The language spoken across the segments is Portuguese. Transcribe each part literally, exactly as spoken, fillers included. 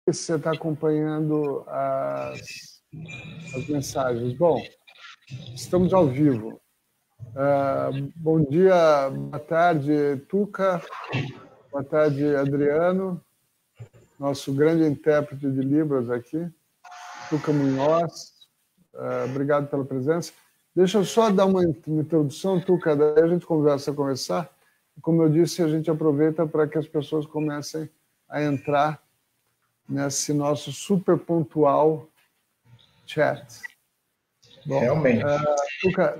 você está acompanhando as, as mensagens. Bom, estamos ao vivo. Uh, bom dia, boa tarde, Tuca. Boa tarde, Adriano, nosso grande intérprete de Libras aqui. Tuca Munhoz, uh, obrigado pela presença. Deixa eu só dar uma introdução, Tuca, daí a gente conversa a conversar. Como eu disse, a gente aproveita para que as pessoas comecem a entrar nesse nosso super pontual chat. Bom, realmente. Uh, Tuca,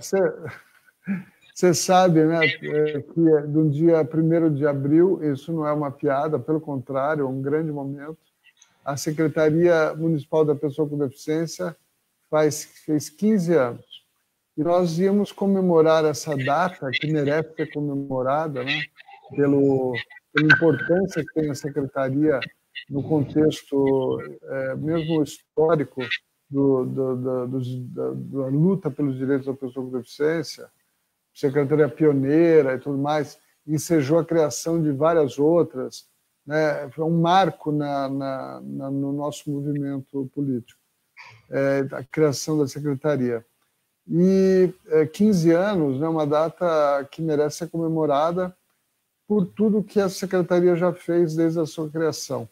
você sabe, né, que do dia primeiro de abril, isso não é uma piada, pelo contrário, é um grande momento. A Secretaria Municipal da Pessoa com Deficiência faz, fez quinze anos. E nós íamos comemorar essa data, que merece ser comemorada, né, pelo, pela importância que tem a Secretaria no contexto é, mesmo histórico do, do, do, do, da, da luta pelos direitos da pessoa com deficiência, secretaria pioneira e tudo mais, ensejou a criação de várias outras, né? Foi um marco na, na, na, no nosso movimento político, é, a criação da secretaria. E é, quinze anos, né, uma data que merece ser comemorada por tudo que a secretaria já fez desde a sua criação.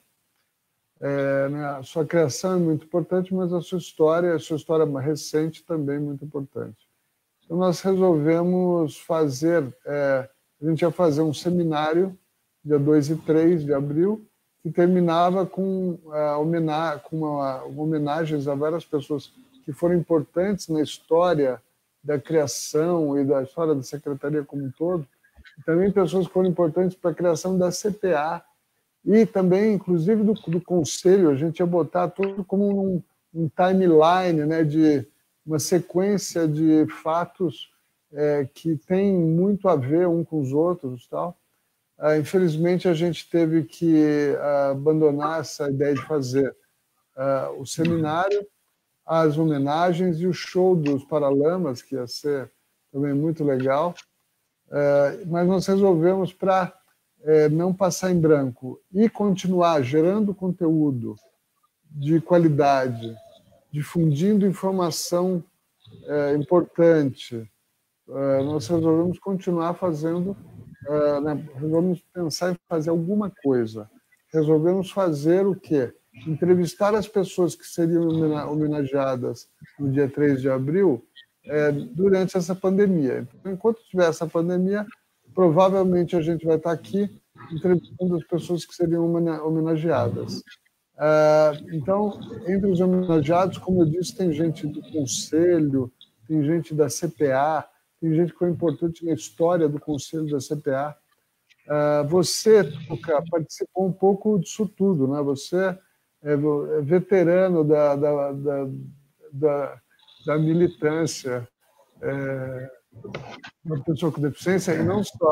É, né, a sua criação é muito importante, mas a sua história, a sua história recente também é muito importante. Então, nós resolvemos fazer, é, a gente ia fazer um seminário, dia dois e três de abril, que terminava com, a homenagem, com uma, uma homenagens a várias pessoas que foram importantes na história da criação e da história da secretaria como um todo, e também pessoas que foram importantes para a criação da C P A, e também, inclusive, do, do Conselho. A gente ia botar tudo como um, um timeline, né, de uma sequência de fatos é, que tem muito a ver um com os outros. Tal. Ah, infelizmente, a gente teve que ah, abandonar essa ideia de fazer ah, o seminário, as homenagens e o show dos Paralamas, que ia ser também muito legal. Ah, mas nós resolvemos, para é, não passar em branco e continuar gerando conteúdo de qualidade, difundindo informação é, importante, é, nós resolvemos continuar fazendo, é, né, resolvemos pensar em fazer alguma coisa. Resolvemos fazer o quê? Entrevistar as pessoas que seriam homenageadas no dia três de abril é, durante essa pandemia. Então, enquanto tiver essa pandemia, provavelmente a gente vai estar aqui entrevistando as pessoas que seriam homenageadas. Uh, então, entre os homenageados, como eu disse, tem gente do Conselho, tem gente da C P A, tem gente que foi importante na história do Conselho da C P A. Uh, você, Tuca, participou um pouco disso tudo, né? Você é veterano da, da, da, da, da militância é, da pessoa com deficiência, e não só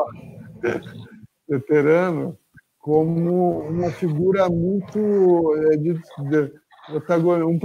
veterano, como uma figura muito de, de, de um,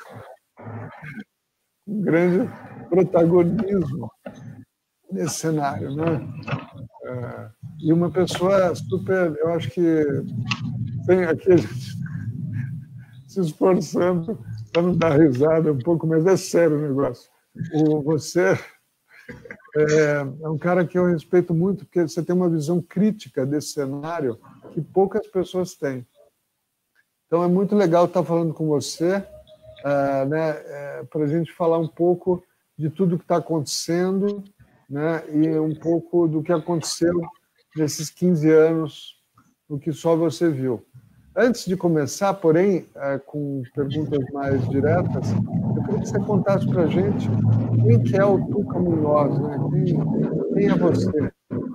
um grande protagonismo nesse cenário, né? É, e uma pessoa super, eu acho que tem aqui a gente se esforçando para não dar risada um pouco, mas é sério o negócio. O, você é, é um cara que eu respeito muito, porque você tem uma visão crítica desse cenário que poucas pessoas têm. Então, é muito legal estar falando com você, uh, né, uh, para a gente falar um pouco de tudo que está acontecendo, né, e um pouco do que aconteceu nesses quinze anos, no que só você viu. Antes de começar, porém, uh, com perguntas mais diretas, eu queria que você contasse para a gente quem que é o Tuca Munhoz, né? Quem, quem é você?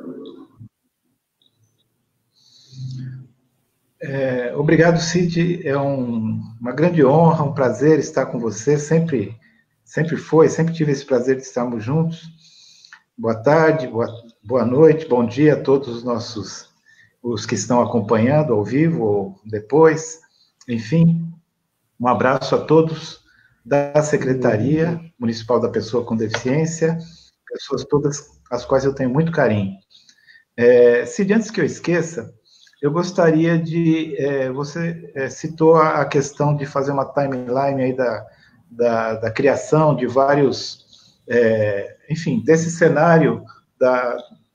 É, obrigado, Cid. É um, uma grande honra, um prazer estar com você. Sempre, sempre foi, sempre tive esse prazer de estarmos juntos. Boa tarde, boa, boa noite, bom dia a todos os nossos, os que estão acompanhando ao vivo ou depois. Enfim, um abraço a todos da Secretaria Municipal da Pessoa com Deficiência, pessoas todas as quais eu tenho muito carinho. É, Cid, antes que eu esqueça, eu gostaria de... É, você é, citou a questão de fazer uma timeline aí da, da, da criação de vários... É, enfim, desse cenário da,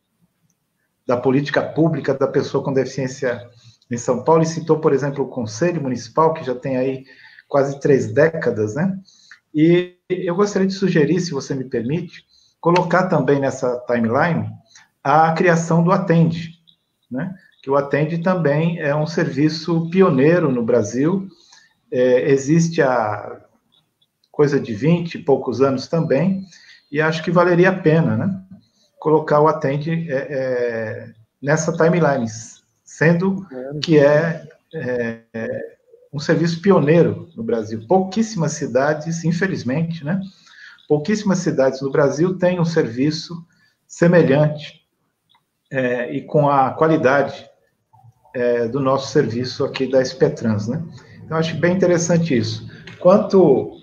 da política pública da pessoa com deficiência em São Paulo, e citou, por exemplo, o Conselho Municipal, que já tem aí quase três décadas, né? E eu gostaria de sugerir, se você me permite, colocar também nessa timeline a criação do Atende, né? Que o Atende também é um serviço pioneiro no Brasil, é, existe há coisa de vinte e poucos anos também, e acho que valeria a pena, né? Colocar o Atende é, é, nessa timeline, sendo que é, é um serviço pioneiro no Brasil. Pouquíssimas cidades, infelizmente, né? Pouquíssimas cidades no Brasil têm um serviço semelhante é, e com a qualidade é, do nosso serviço aqui da S P Trans, né? Então, acho bem interessante isso. Quanto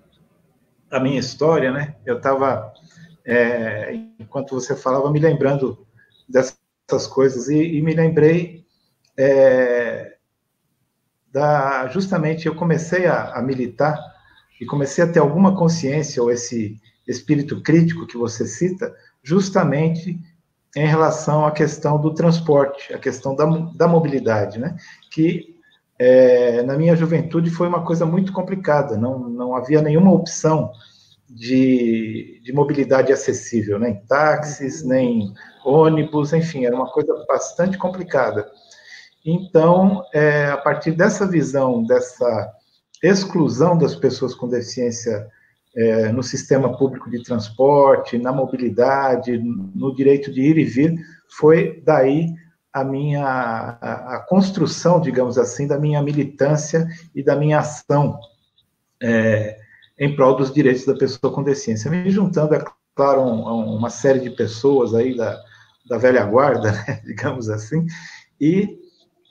à minha história, né? Eu estava, é, enquanto você falava, me lembrando dessas coisas, e, e me lembrei é, da, justamente, eu comecei a, a militar e comecei a ter alguma consciência, ou esse espírito crítico que você cita, justamente em relação à questão do transporte, a questão da, da mobilidade, né? Que, é, na minha juventude, foi uma coisa muito complicada, não, não havia nenhuma opção de, de mobilidade acessível, nem táxis, nem ônibus, enfim, era uma coisa bastante complicada. Então, é, a partir dessa visão, dessa exclusão das pessoas com deficiência é, no sistema público de transporte, na mobilidade, no direito de ir e vir, foi daí a minha a, a construção, digamos assim, da minha militância e da minha ação é, em prol dos direitos da pessoa com deficiência. Me juntando, é claro, um, um, uma série de pessoas aí da, da velha guarda, né, digamos assim, e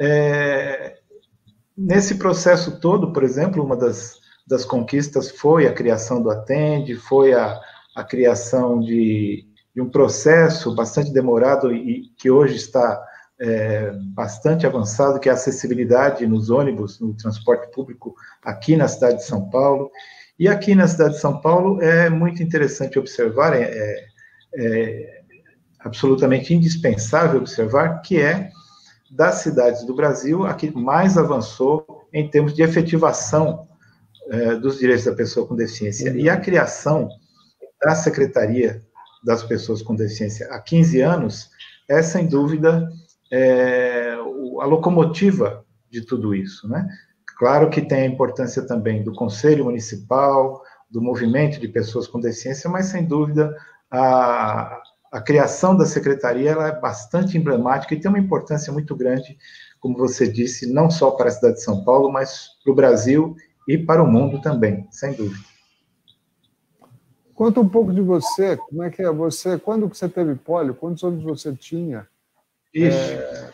é, nesse processo todo, por exemplo, uma das, das conquistas foi a criação do Atende, foi a, a criação de, de um processo bastante demorado e que hoje está é, bastante avançado, que é a acessibilidade nos ônibus, no transporte público aqui na cidade de São Paulo. E aqui na cidade de São Paulo é muito interessante observar, é, é, é absolutamente indispensável observar, que é das cidades do Brasil, a que mais avançou em termos de efetivação eh, dos direitos da pessoa com deficiência. Uhum. E a criação da Secretaria das Pessoas com Deficiência há quinze anos é, sem dúvida, é, a locomotiva de tudo isso, né? Claro que tem a importância também do Conselho Municipal, do movimento de pessoas com deficiência, mas, sem dúvida, a A criação da secretaria ela é bastante emblemática e tem uma importância muito grande, como você disse, não só para a cidade de São Paulo, mas para o Brasil e para o mundo também, sem dúvida. Conta um pouco de você, como é que é você, quando você teve pólio, quantos anos você tinha? Ixi, é...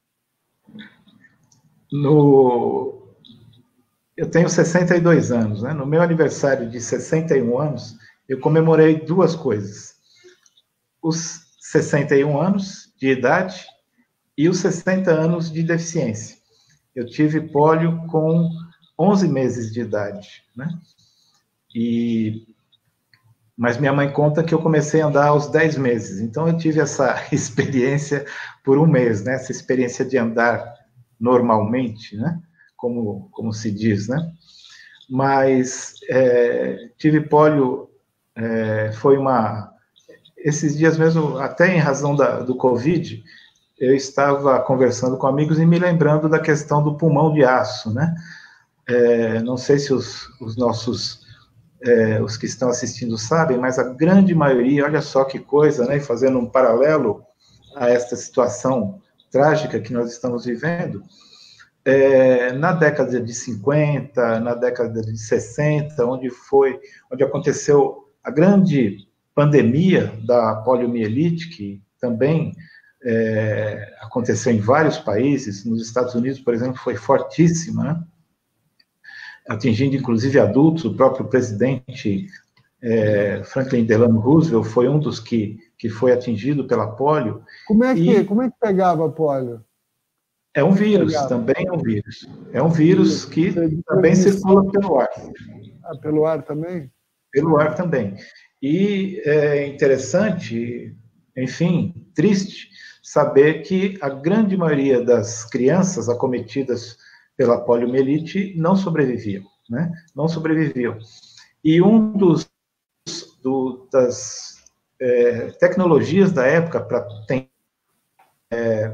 no... Eu tenho sessenta e dois anos, né? No meu aniversário de sessenta e um anos, eu comemorei duas coisas. Os sessenta e um anos de idade e os sessenta anos de deficiência. Eu tive pólio com onze meses de idade, né? E... Mas minha mãe conta que eu comecei a andar aos dez meses, então eu tive essa experiência por um mês, né? Essa experiência de andar normalmente, né? Como, como se diz, né? Mas é, tive pólio, é, foi uma... Esses dias mesmo, até em razão da, do Covid, eu estava conversando com amigos e me lembrando da questão do pulmão de aço, né? É, não sei se os, os nossos, é, os que estão assistindo sabem, mas a grande maioria, olha só que coisa, né? Fazendo um paralelo a esta situação trágica que nós estamos vivendo, é, na década de cinquenta, na década de sessenta, onde foi, onde aconteceu a grande pandemia da poliomielite, que também é, aconteceu em vários países, nos Estados Unidos, por exemplo, foi fortíssima, né? Atingindo inclusive adultos. O próprio presidente é, Franklin Delano Roosevelt foi um dos que, que foi atingido pela polio. Como é que, e, como é que pegava a polio? É um vírus, Obrigado. também é um vírus. É um vírus que também circula pelo ar. Ah, pelo ar também? Pelo ar também. E é interessante, enfim, triste, saber que a grande maioria das crianças acometidas pela poliomielite não sobreviviam, né? Não sobreviviam. E um dos do, das é, tecnologias da época para tem, é,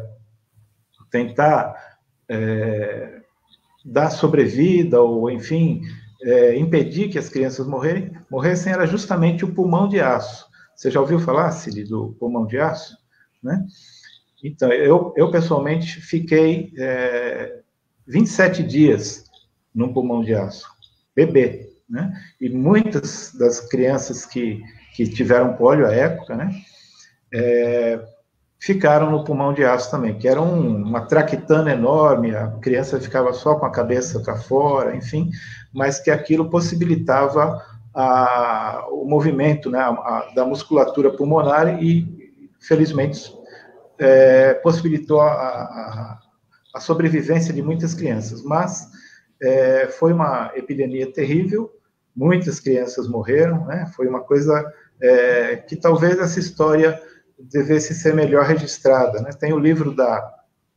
tentar é, dar sobrevida ou, enfim, é, impedir que as crianças morrerem, morressem era justamente o pulmão de aço. Você já ouviu falar, Cid, do pulmão de aço? Né? Então, eu, eu pessoalmente fiquei é, vinte e sete dias num pulmão de aço, bebê, né? E muitas das crianças que, que tiveram pólio à época, né, é, ficaram no pulmão de aço também, que era um, uma traquitana enorme, a criança ficava só com a cabeça para fora, enfim, mas que aquilo possibilitava a, o movimento, né, a, a, da musculatura pulmonar e, felizmente, é, possibilitou a, a, a sobrevivência de muitas crianças, mas é, foi uma epidemia terrível, muitas crianças morreram, né, foi uma coisa é, que talvez essa história devesse ser melhor registrada, né? Tem o livro da,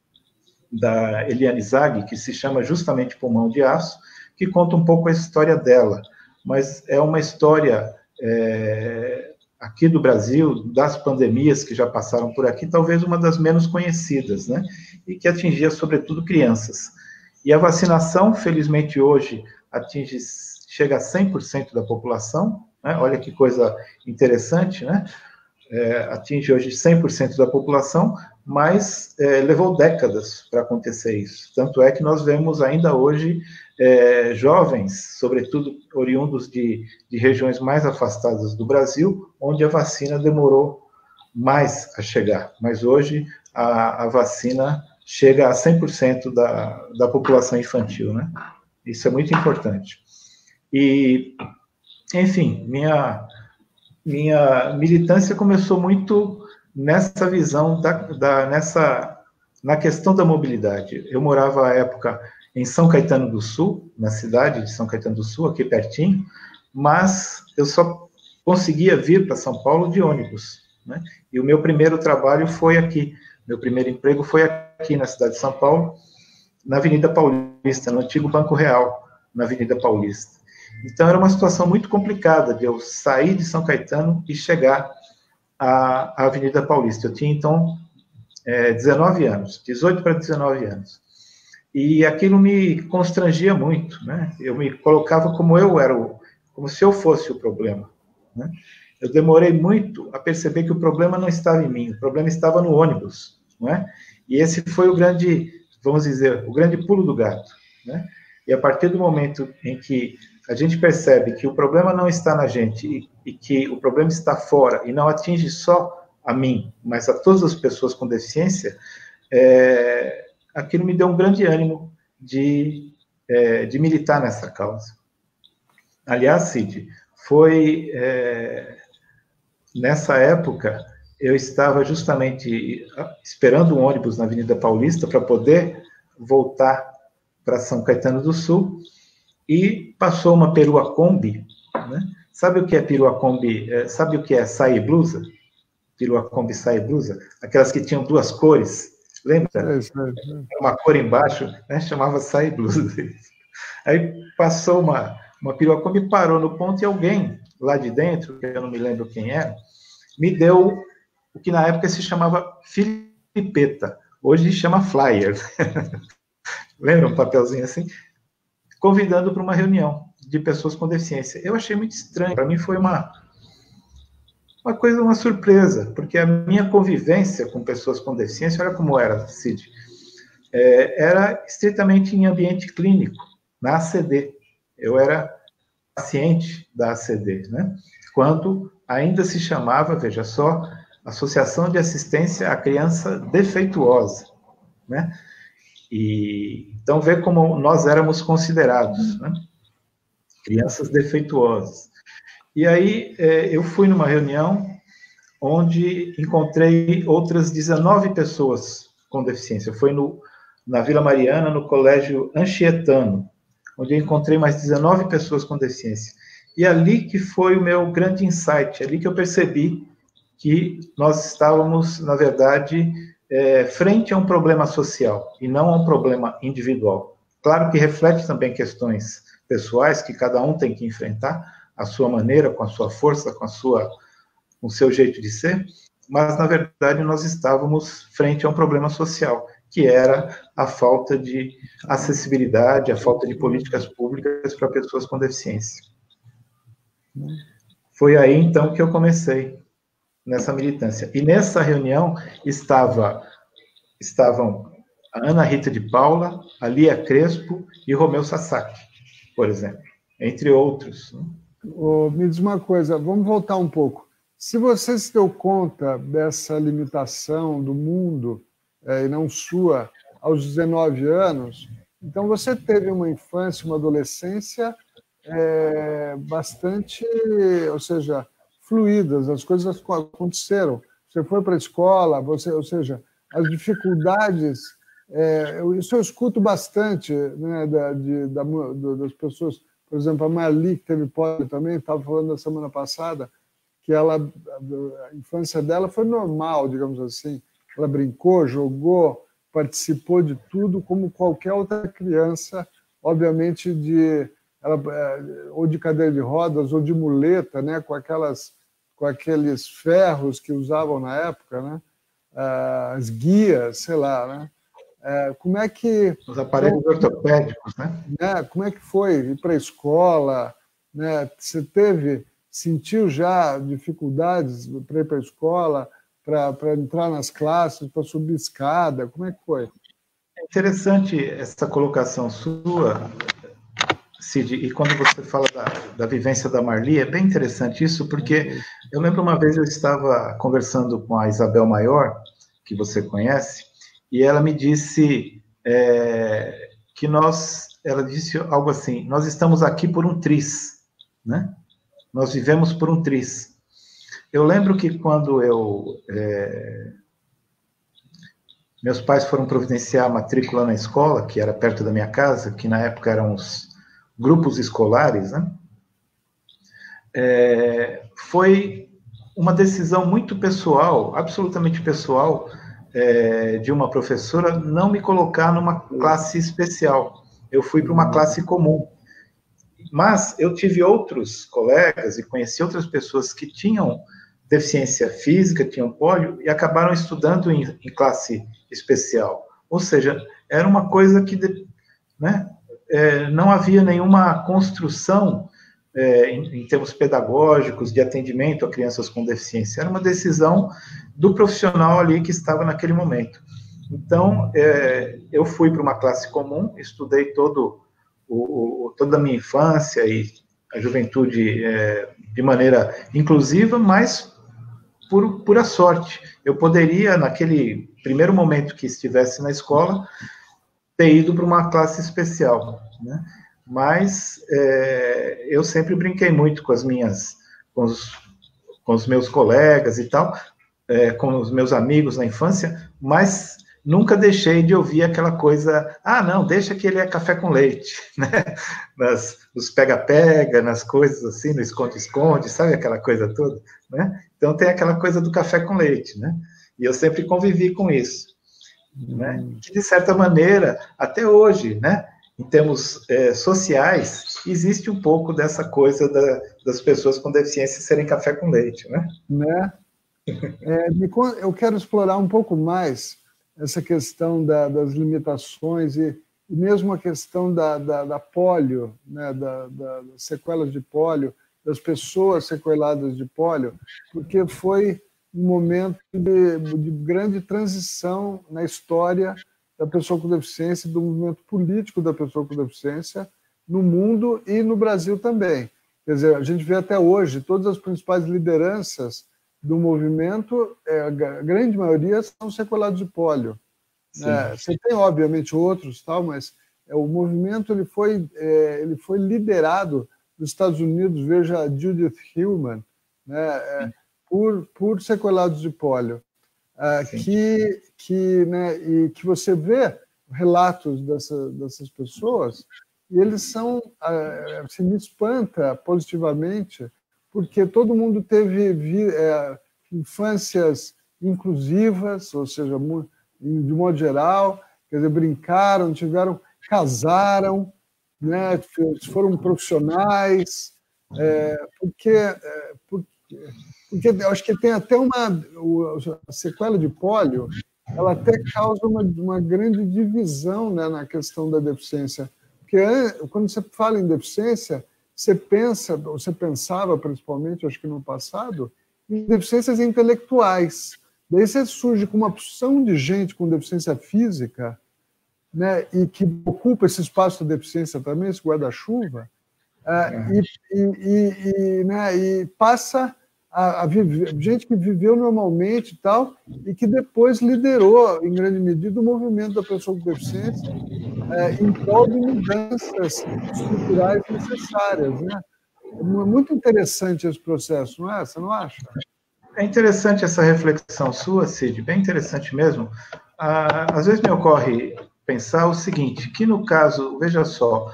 da Eliane Zaghi, que se chama justamente Pulmão de Aço, que conta um pouco a história dela, mas é uma história é, aqui do Brasil, das pandemias que já passaram por aqui, talvez uma das menos conhecidas, né? E que atingia, sobretudo, crianças. E a vacinação, felizmente, hoje, atinge, chega a cem por cento da população, né? Olha que coisa interessante, né? É, atinge hoje cem por cento da população, mas é, levou décadas para acontecer isso. Tanto é que nós vemos ainda hoje é, jovens, sobretudo oriundos de, de regiões mais afastadas do Brasil, onde a vacina demorou mais a chegar. Mas hoje a, a vacina chega a cem por cento da, da população infantil, né? Isso é muito importante. E, enfim, minha... minha militância começou muito nessa visão, da, da, nessa, na questão da mobilidade. Eu morava, à época, em São Caetano do Sul, na cidade de São Caetano do Sul, aqui pertinho, mas eu só conseguia vir para São Paulo de ônibus, né? E o meu primeiro trabalho foi aqui, meu primeiro emprego foi aqui na cidade de São Paulo, na Avenida Paulista, no antigo Banco Real, na Avenida Paulista. Então, era uma situação muito complicada de eu sair de São Caetano e chegar à, à Avenida Paulista. Eu tinha, então, é, dezenove anos, dezoito para dezenove anos. E aquilo me constrangia muito, né? Eu me colocava como eu era, o, como se eu fosse o problema, né? Eu demorei muito a perceber que o problema não estava em mim, o problema estava no ônibus, não é? E esse foi o grande, vamos dizer, o grande pulo do gato, né? E a partir do momento em que a gente percebe que o problema não está na gente e, e que o problema está fora e não atinge só a mim, mas a todas as pessoas com deficiência, é, aquilo me deu um grande ânimo de, é, de militar nessa causa. Aliás, Cid, foi é, nessa época, eu estava justamente esperando um ônibus na Avenida Paulista para poder voltar para São Caetano do Sul, e passou uma perua Kombi, né? Sabe o que é perua Kombi? É, sabe o que é saia e blusa? Perua Kombi saia e blusa? Aquelas que tinham duas cores, lembra? É, é, é. Uma cor embaixo, né? Chamava saia e blusa. Aí passou uma, uma perua Kombi, parou no ponto e alguém lá de dentro, que eu não me lembro quem era, me deu o que na época se chamava filipeta, hoje chama flyer. Lembra um papelzinho assim? Convidando para uma reunião de pessoas com deficiência. Eu achei muito estranho. Para mim foi uma, uma coisa, uma surpresa, porque a minha convivência com pessoas com deficiência, olha como era, Cid, é, era estritamente em ambiente clínico, na A C D. Eu era paciente da A C D, né? Quando ainda se chamava, veja só, Associação de Assistência à Criança Defeituosa, né? E, então, vê como nós éramos considerados, né? Crianças defeituosas. E aí, é, eu fui numa reunião onde encontrei outras dezenove pessoas com deficiência. Foi no, na Vila Mariana, no Colégio Anchietano, onde eu encontrei mais dezenove pessoas com deficiência. E ali que foi o meu grande insight, ali que eu percebi que nós estávamos, na verdade, é, frente a um problema social, e não a um problema individual. Claro que reflete também questões pessoais, que cada um tem que enfrentar, à sua maneira, com a sua força, com, a sua, com o seu jeito de ser, mas, na verdade, nós estávamos frente a um problema social, que era a falta de acessibilidade, a falta de políticas públicas para pessoas com deficiência. Foi aí, então, que eu comecei nessa militância. E nessa reunião estava, estavam a Ana Rita de Paula, a Lia Crespo e Romeu Sasaki, por exemplo, entre outros. Oh, me diz uma coisa, vamos voltar um pouco. Se você se deu conta dessa limitação do mundo, é, e não sua, aos dezenove anos, então você teve uma infância, uma adolescência é, bastante, ou seja, fluídas, as coisas aconteceram. Você foi para a escola, você, ou seja, as dificuldades, é, isso eu escuto bastante, né, da, de, da, das pessoas, por exemplo, a Marli, que teve pólio também, estava falando na semana passada, que ela, a infância dela foi normal, digamos assim. Ela brincou, jogou, participou de tudo como qualquer outra criança, obviamente de ela, ou de cadeira de rodas ou de muleta, né, com aquelas, com aqueles ferros que usavam na época, né, as guias, sei lá, né. Como é que os aparelhos então, ortopédicos, né? né? Como é que foi ir para a escola, né? Você teve sentiu já dificuldades para ir para a escola, para entrar nas classes, para subir escada? Como é que foi? É interessante essa colocação sua, Cid, e quando você fala da, da vivência da Marli, é bem interessante isso, porque eu lembro uma vez eu estava conversando com a Isabel Maior, que você conhece, e ela me disse é, que nós, ela disse algo assim, nós estamos aqui por um triz, né? Nós vivemos por um triz. Eu lembro que quando eu... É, meus pais foram providenciar a matrícula na escola, que era perto da minha casa, que na época eram os grupos escolares, né? É, foi uma decisão muito pessoal, absolutamente pessoal, é, de uma professora não me colocar numa classe especial. Eu fui para uma classe comum. Mas eu tive outros colegas e conheci outras pessoas que tinham deficiência física, tinham pólio, e acabaram estudando em, em classe especial. Ou seja, era uma coisa que, né, é, não havia nenhuma construção é, em, em termos pedagógicos de atendimento a crianças com deficiência. Era uma decisão do profissional ali que estava naquele momento. Então, é, eu fui para uma classe comum, estudei todo o, o, toda a minha infância e a juventude é, de maneira inclusiva, mas por pura sorte. Eu poderia, naquele primeiro momento que estivesse na escola, ter ido para uma classe especial, né? Mas é, eu sempre brinquei muito com as minhas, com os, com os meus colegas e tal, é, com os meus amigos na infância, mas nunca deixei de ouvir aquela coisa, ah, não, deixa que ele é café com leite, né? Nas, nos pega-pega, nas coisas assim, no esconde-esconde, sabe aquela coisa toda, né? Então tem aquela coisa do café com leite, né? E eu sempre convivi com isso, hum. né? Que de certa maneira, até hoje, né? Em termos é, sociais, existe um pouco dessa coisa da, das pessoas com deficiência serem café com leite, né? Né? É, eu quero explorar um pouco mais essa questão da, das limitações e, e mesmo a questão da, da, da pólio, né, da, da, das sequelas de pólio, das pessoas sequeladas de pólio, porque foi um momento de, de grande transição na história da pessoa com deficiência, do movimento político da pessoa com deficiência no mundo e no Brasil também. Quer dizer, a gente vê até hoje todas as principais lideranças do movimento, a grande maioria são sequelados de pólio. É, você tem, obviamente, outros, tal, mas é, o movimento ele foi, é, ele foi liderado nos Estados Unidos, veja a Judith Hillman, né, é, por, por sequelados de pólio, é, que, que, né, e que você vê relatos dessa, dessas pessoas, e eles são, assim, me espanta positivamente, porque todo mundo teve é, infâncias inclusivas, ou seja, de modo geral, quer dizer, brincaram, tiveram, casaram, né, foram profissionais, é, porque, é, porque, porque eu acho que tem até uma a sequela de pólio, ela até causa uma, uma grande divisão, né, na questão da deficiência, porque quando você fala em deficiência, você pensa, você pensava principalmente, acho que no passado, em deficiências intelectuais. Daí você surge com uma porção de gente com deficiência física, né, e que ocupa esse espaço da deficiência também, esse guarda-chuva, uh, e, e, e, né, e passa a, a viver, gente que viveu normalmente e tal, e que depois liderou, em grande medida, o movimento da pessoa com deficiência uh, em prol de mudanças estruturais necessárias, né? É muito interessante esse processo, não é? Você não acha? É interessante essa reflexão sua, Cid, bem interessante mesmo. Ah, às vezes me ocorre pensar o seguinte, que no caso, veja só,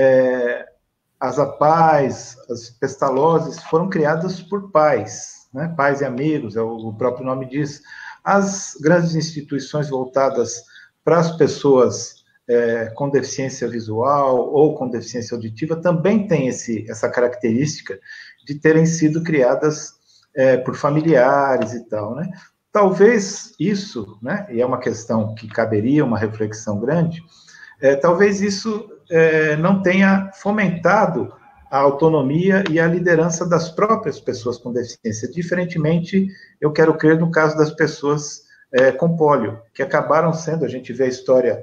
é, as APAES, as pestalozes foram criadas por pais, né? Pais e amigos, é o, o próprio nome diz. As grandes instituições voltadas para as pessoas é, com deficiência visual ou com deficiência auditiva também têm esse, essa característica de terem sido criadas é, por familiares e tal, né? Talvez isso, né, e é uma questão que caberia uma reflexão grande, é, talvez isso é, não tenha fomentado a autonomia e a liderança das próprias pessoas com deficiência, diferentemente, eu quero crer, no caso das pessoas é, com pólio, que acabaram sendo, a gente vê a história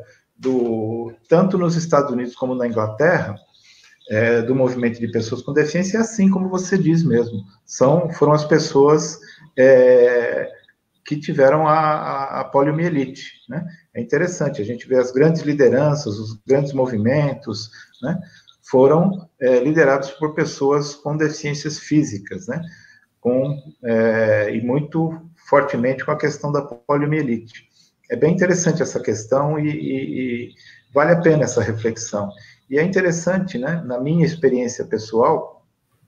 do, tanto nos Estados Unidos como na Inglaterra, é, do movimento de pessoas com deficiência, assim como você diz mesmo, são, foram as pessoas é, que tiveram a, a, a poliomielite, né? É interessante, a gente vê as grandes lideranças, os grandes movimentos, né, foram é, liderados por pessoas com deficiências físicas, né, com, é, e muito fortemente com a questão da poliomielite. É bem interessante essa questão e, e, e vale a pena essa reflexão. E é interessante, né, na minha experiência pessoal,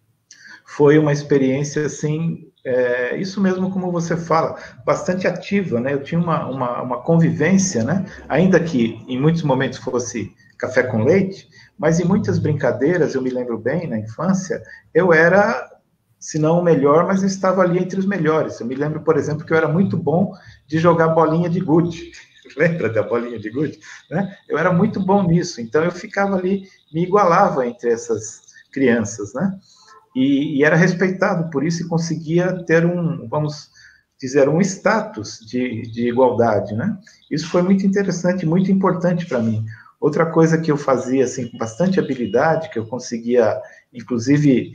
foi uma experiência, assim, é, isso mesmo como você fala, bastante ativa, né? Eu tinha uma, uma, uma convivência, né? Ainda que em muitos momentos fosse café com leite, mas em muitas brincadeiras, eu me lembro bem, na infância, eu era, se não o melhor, mas eu estava ali entre os melhores. Eu me lembro, por exemplo, que eu era muito bom de jogar bolinha de gude. Lembra da bolinha de gude? Né? Eu era muito bom nisso, então eu ficava ali, me igualava entre essas crianças, né? E, e era respeitado por isso e conseguia ter um, vamos dizer, um status de, de igualdade, né? Isso foi muito interessante, muito importante para mim. Outra coisa que eu fazia, assim, com bastante habilidade, que eu conseguia, inclusive,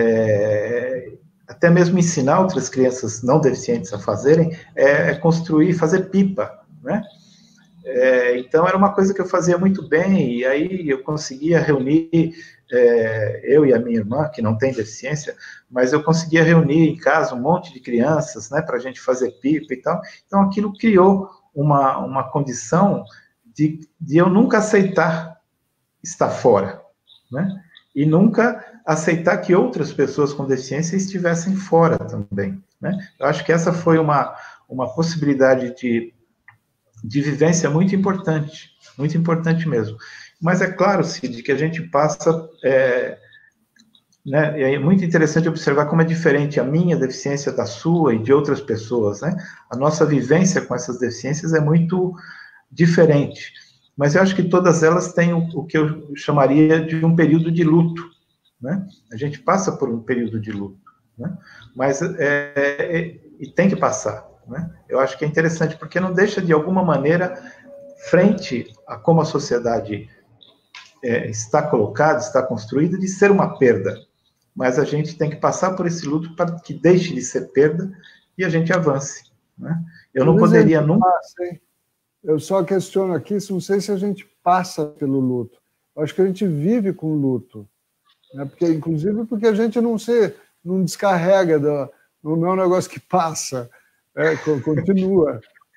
é, até mesmo ensinar outras crianças não deficientes a fazerem, é, é construir, fazer pipa, né? É, então, era uma coisa que eu fazia muito bem, e aí eu conseguia reunir, é, eu e a minha irmã, que não tem deficiência, mas eu conseguia reunir em casa um monte de crianças, né, para a gente fazer pipa e tal. Então, aquilo criou uma, uma condição de, de eu nunca aceitar estar fora, né, e nunca aceitar que outras pessoas com deficiência estivessem fora também, né. Eu acho que essa foi uma, uma possibilidade de de vivência muito importante, muito importante mesmo. Mas é claro, Cid, que a gente passa, é, né, é muito interessante observar como é diferente a minha deficiência da sua e de outras pessoas, né? A nossa vivência com essas deficiências é muito diferente, mas eu acho que todas elas têm o, o que eu chamaria de um período de luto, né? A gente passa por um período de luto, né? Mas é, é, e tem que passar. Né? Eu acho que é interessante, porque não deixa, de alguma maneira, frente a como a sociedade é, está colocada, está construída, de ser uma perda. Mas a gente tem que passar por esse luto para que deixe de ser perda e a gente avance. Né? Eu não poderia nunca... Passa, eu só questiono aqui, não sei se a gente passa pelo luto. Eu acho que a gente vive com luto. Né? Porque, inclusive porque a gente não, se, não descarrega, do, não é um negócio que passa. É, continua.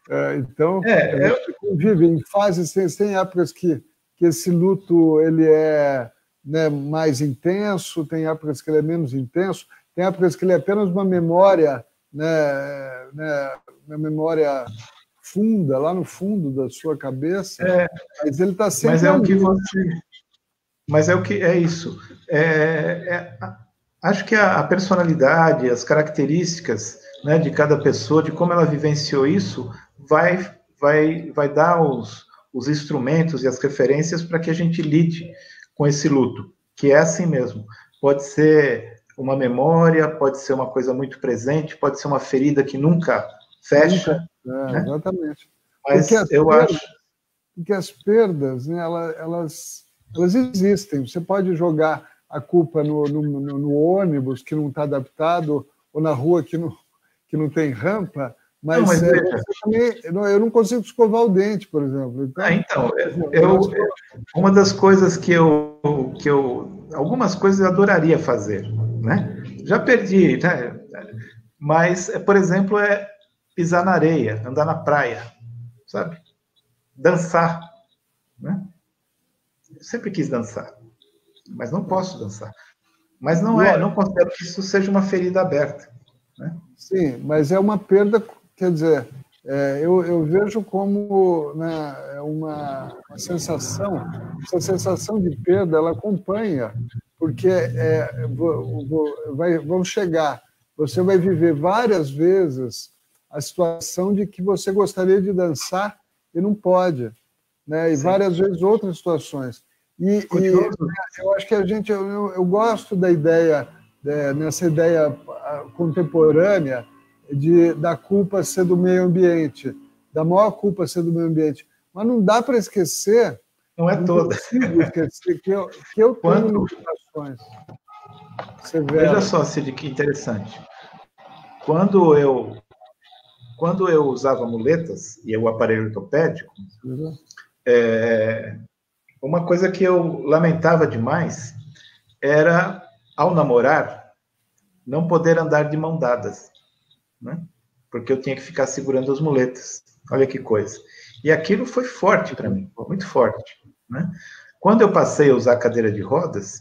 Então, é, a gente convive em fases, tem, tem épocas que, que esse luto ele é, né, mais intenso, tem épocas que ele é menos intenso, tem épocas que ele é apenas uma memória, né, né, uma memória funda, lá no fundo da sua cabeça, é, mas ele está sempre mas é ali. o que você, mas é o que é isso. É, é, acho que a, a personalidade, as características, né, de cada pessoa, de como ela vivenciou isso, vai vai vai dar os, os instrumentos e as referências para que a gente lide com esse luto, que é assim mesmo. Pode ser uma memória, pode ser uma coisa muito presente, pode ser uma ferida que nunca fecha. Nunca, é, né? Exatamente. Mas porque eu perdas, acho... Porque as perdas, né, elas, elas, elas existem. Você pode jogar a culpa no, no, no ônibus que não está adaptado, ou na rua que não, que não tem rampa, mas, não, mas é, você também, eu não consigo escovar o dente, por exemplo. Então, ah, então eu, uma das coisas que eu, que eu... Algumas coisas eu adoraria fazer, né? Já perdi, né? Mas, por exemplo, é pisar na areia, andar na praia, sabe? Dançar, né? Eu sempre quis dançar, mas não posso dançar. Mas não é, não considero que isso seja uma ferida aberta, né? Sim, mas é uma perda, quer dizer, é, eu, eu vejo como, né, uma, uma sensação, essa sensação de perda, ela acompanha, porque é, vou, vou, vai, vão chegar, você vai viver várias vezes a situação de que você gostaria de dançar e não pode, né? E Sim. várias vezes outras situações. E, e eu acho que a gente, eu, eu gosto da ideia, é, nessa ideia contemporânea, de, da culpa ser do meio ambiente, da maior culpa ser do meio ambiente. Mas não dá para esquecer, não é toda, esquecer que eu, que eu Quando... tenho limitações severas. Veja só, Cid, que interessante. Quando eu, quando eu usava muletas e o aparelho ortopédico, uhum. é, uma coisa que eu lamentava demais era, ao namorar, não poder andar de mão dadas, né? Porque eu tinha que ficar segurando as muletas. Olha que coisa. E aquilo foi forte para mim, muito forte, né? Quando eu passei a usar cadeira de rodas,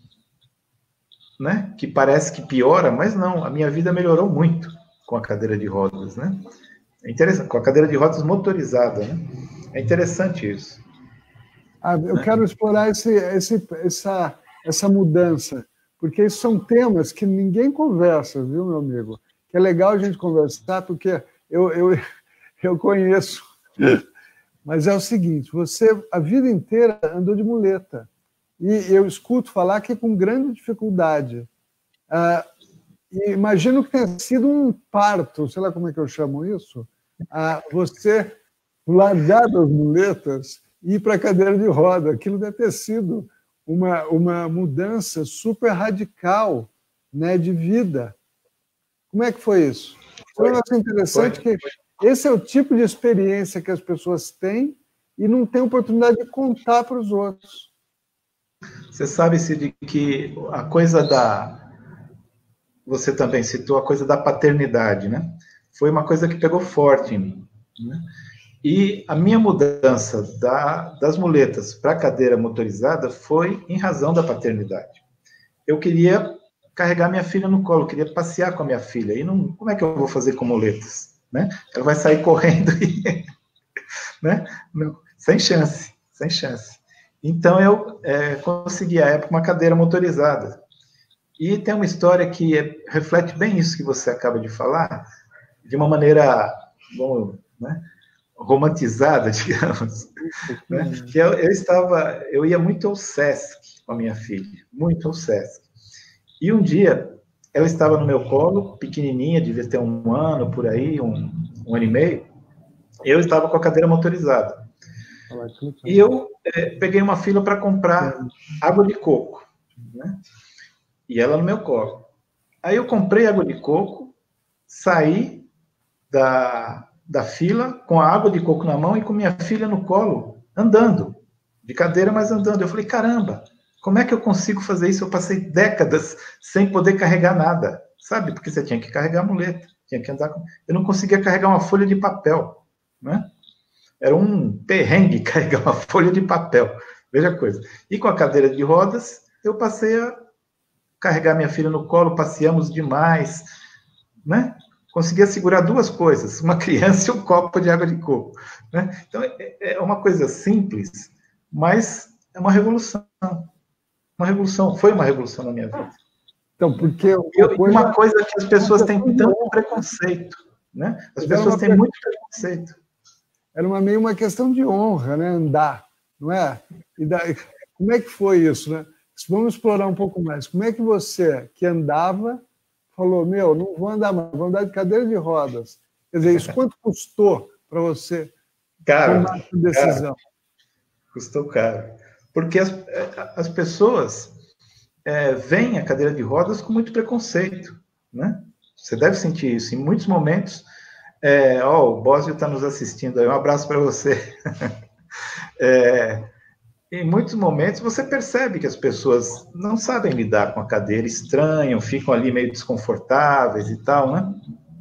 né, que parece que piora, mas não, a minha vida melhorou muito com a cadeira de rodas, né? É interessante, com a cadeira de rodas motorizada, né? É interessante isso. Ah, eu né? quero explorar esse, esse, essa, essa mudança, porque isso são temas que ninguém conversa, viu, meu amigo? Que é legal a gente conversar, porque eu, eu, eu conheço. Mas é o seguinte, você a vida inteira andou de muleta. E eu escuto falar que com grande dificuldade. Ah, e imagino que tenha sido um parto, sei lá como é que eu chamo isso, ah, você largar das muletas e ir para a cadeira de roda. Aquilo deve ter sido uma, uma mudança super radical, né, de vida. Como é que foi isso? Foi um negócio interessante que esse é o tipo de experiência que as pessoas têm e não têm oportunidade de contar para os outros. Você sabe, Cid, que a coisa da... Você também citou a coisa da paternidade, né? Foi uma coisa que pegou forte em mim, né? E a minha mudança da, das muletas para a cadeira motorizada foi em razão da paternidade. Eu queria carregar minha filha no colo, queria passear com a minha filha. E não, como é que eu vou fazer com muletas, né? Ela vai sair correndo e... né? Não, sem chance, sem chance. Então, eu é, consegui, à época, uma cadeira motorizada. E tem uma história que é, reflete bem isso que você acaba de falar, de uma maneira, bom, né, romantizada, digamos. Né? Que eu, eu, estava, eu ia muito ao Sesc com a minha filha, muito ao Sesc. E um dia, ela estava no meu colo, pequenininha, devia ter um ano, por aí, um, um ano e meio. Eu estava com a cadeira motorizada. E eu é, peguei uma fila para comprar água de coco, né? E ela no meu colo. Aí eu comprei água de coco, saí da, da fila com a água de coco na mão e com minha filha no colo, andando, de cadeira, mas andando. Eu falei, caramba, como é que eu consigo fazer isso? Eu passei décadas sem poder carregar nada, sabe? Porque você tinha que carregar a muleta, tinha que andar com... Eu não conseguia carregar uma folha de papel, né? Era um perrengue carregar uma folha de papel, veja a coisa. E com a cadeira de rodas, eu passei a carregar minha filha no colo, passeamos demais, né? Conseguia segurar duas coisas, uma criança e um copo de água de coco, né? Então, é, é uma coisa simples, mas é uma revolução. Uma revolução, foi uma revolução na minha vida. Então, porque uma eu, coisa... uma coisa que as pessoas têm tanto preconceito, né? As pessoas têm muito preconceito. Era uma, meio uma questão de honra, né? Andar, não é? E daí, como é que foi isso, né? Vamos explorar um pouco mais. Como é que você, que andava, falou, meu, não vou andar mais, vou andar de cadeira de rodas. Quer dizer, isso quanto custou para você caro, tomar essa decisão? Caro. Custou caro. Porque as, as pessoas é, veem a cadeira de rodas com muito preconceito, né? Você deve sentir isso. Em muitos momentos, é, ó, o Bósio está nos assistindo aí, um abraço para você. é, em muitos momentos, você percebe que as pessoas não sabem lidar com a cadeira, estranham, ficam ali meio desconfortáveis e tal, né?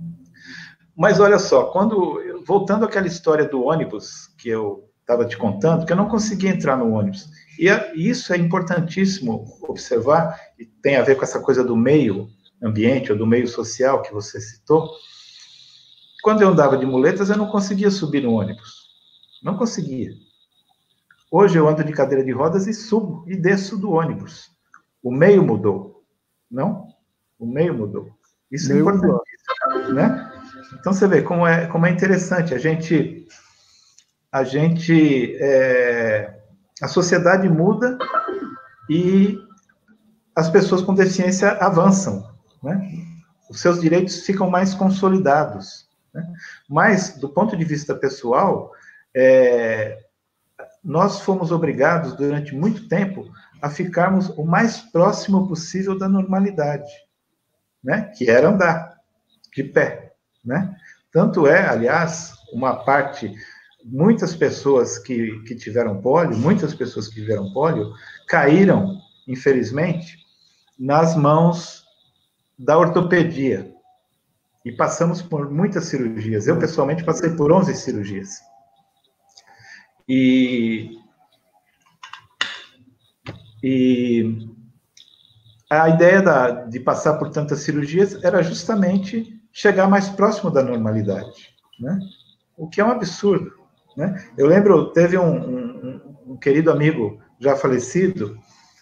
Mas olha só, quando, voltando àquela história do ônibus que eu estava te contando, que eu não conseguia entrar no ônibus. E isso é importantíssimo observar, e tem a ver com essa coisa do meio ambiente, ou do meio social que você citou. Quando eu andava de muletas, eu não conseguia subir no ônibus. Não conseguia. Hoje eu ando de cadeira de rodas e subo e desço do ônibus. O meio mudou. Não? O meio mudou. Isso é importantíssimo, né? Então você vê como é, como é interessante. A gente... A gente... É, a sociedade muda e as pessoas com deficiência avançam, né? Os seus direitos ficam mais consolidados, né? Mas, do ponto de vista pessoal, é, nós fomos obrigados, durante muito tempo, a ficarmos o mais próximo possível da normalidade, né? Que era andar de pé, né? Tanto é, aliás, uma parte... Muitas pessoas que, que tiveram pólio, muitas pessoas que tiveram pólio, caíram, infelizmente, nas mãos da ortopedia. E passamos por muitas cirurgias. Eu, pessoalmente, passei por onze cirurgias. E, e a ideia da, de passar por tantas cirurgias era justamente chegar mais próximo da normalidade, né? O que é um absurdo. Né? Eu lembro, teve um, um, um querido amigo já falecido,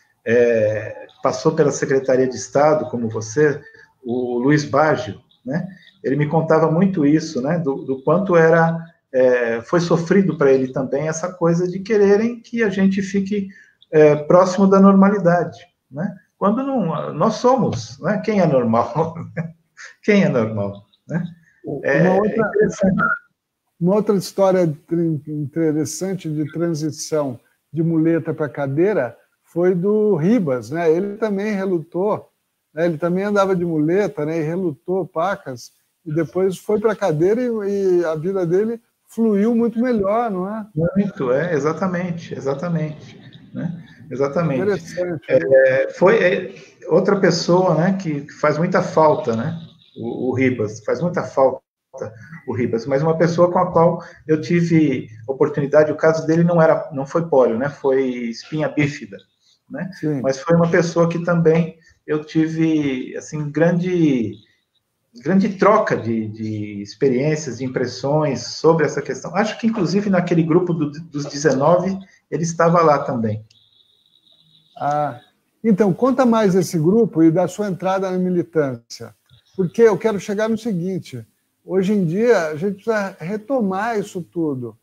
é, passou pela Secretaria de Estado, como você, o Luiz Baggio, né? Ele me contava muito isso, né? do, do quanto era, é, foi sofrido para ele também essa coisa de quererem que a gente fique é, próximo da normalidade, né? Quando não, nós somos, né? Quem é normal? Quem é normal? Né? É, Uma outra... é interessante. Uma outra história interessante de transição de muleta para cadeira foi do Ribas, né? Ele também relutou, né? Ele também andava de muleta, né? E relutou pacas, e depois foi para a cadeira e, e a vida dele fluiu muito melhor, não é? Muito, é, exatamente, exatamente, né? Exatamente. Interessante. É, foi é, outra pessoa, né, que faz muita falta, né? O, o Ribas, faz muita falta. O Ribas, mas uma pessoa com a qual eu tive oportunidade, o caso dele não era, não foi pólio, né? Foi espinha bífida, né? Sim. Mas foi uma pessoa que também eu tive, assim, grande, grande troca de, de experiências, de impressões sobre essa questão. Acho que, inclusive, naquele grupo do, dos dezenove, ele estava lá também. Ah, então, conta mais desse grupo e da sua entrada na militância, porque eu quero chegar no seguinte... Hoje em dia, a gente precisa retomar isso tudo,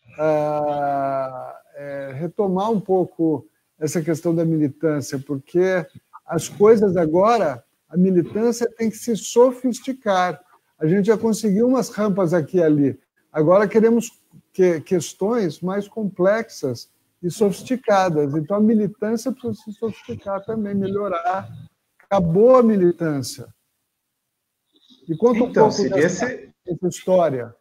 uh, é, retomar um pouco essa questão da militância, porque as coisas agora, a militância tem que se sofisticar. A gente já conseguiu umas rampas aqui e ali, agora queremos que, questões mais complexas e sofisticadas. Então, a militância precisa se sofisticar também, melhorar. Acabou a militância. E conta um então, pouco dessa, esse... dessa história.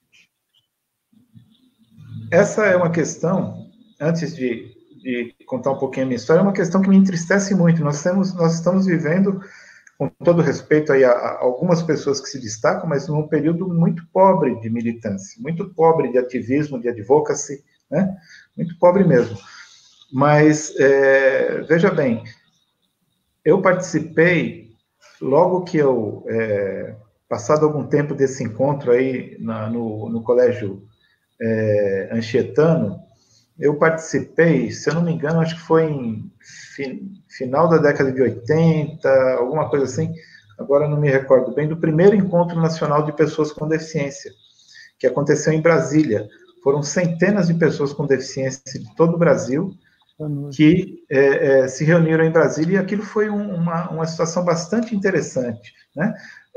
Essa é uma questão, antes de, de contar um pouquinho a minha história, é uma questão que me entristece muito. Nós, temos, nós estamos vivendo com todo respeito aí a, a algumas pessoas que se destacam, mas num período muito pobre de militância, muito pobre de ativismo, de advocacy, né? Muito pobre mesmo. Mas, é, veja bem, eu participei, logo que eu, é, passado algum tempo desse encontro aí na, no, no colégio é, Anchietano, eu participei, se eu não me engano, acho que foi em fi, final da década de oitenta, alguma coisa assim, agora não me recordo bem, do primeiro Encontro Nacional de Pessoas com Deficiência, que aconteceu em Brasília. Foram centenas de pessoas com deficiência de todo o Brasil que é, é, se reuniram em Brasília, e aquilo foi um, uma, uma situação bastante interessante, né?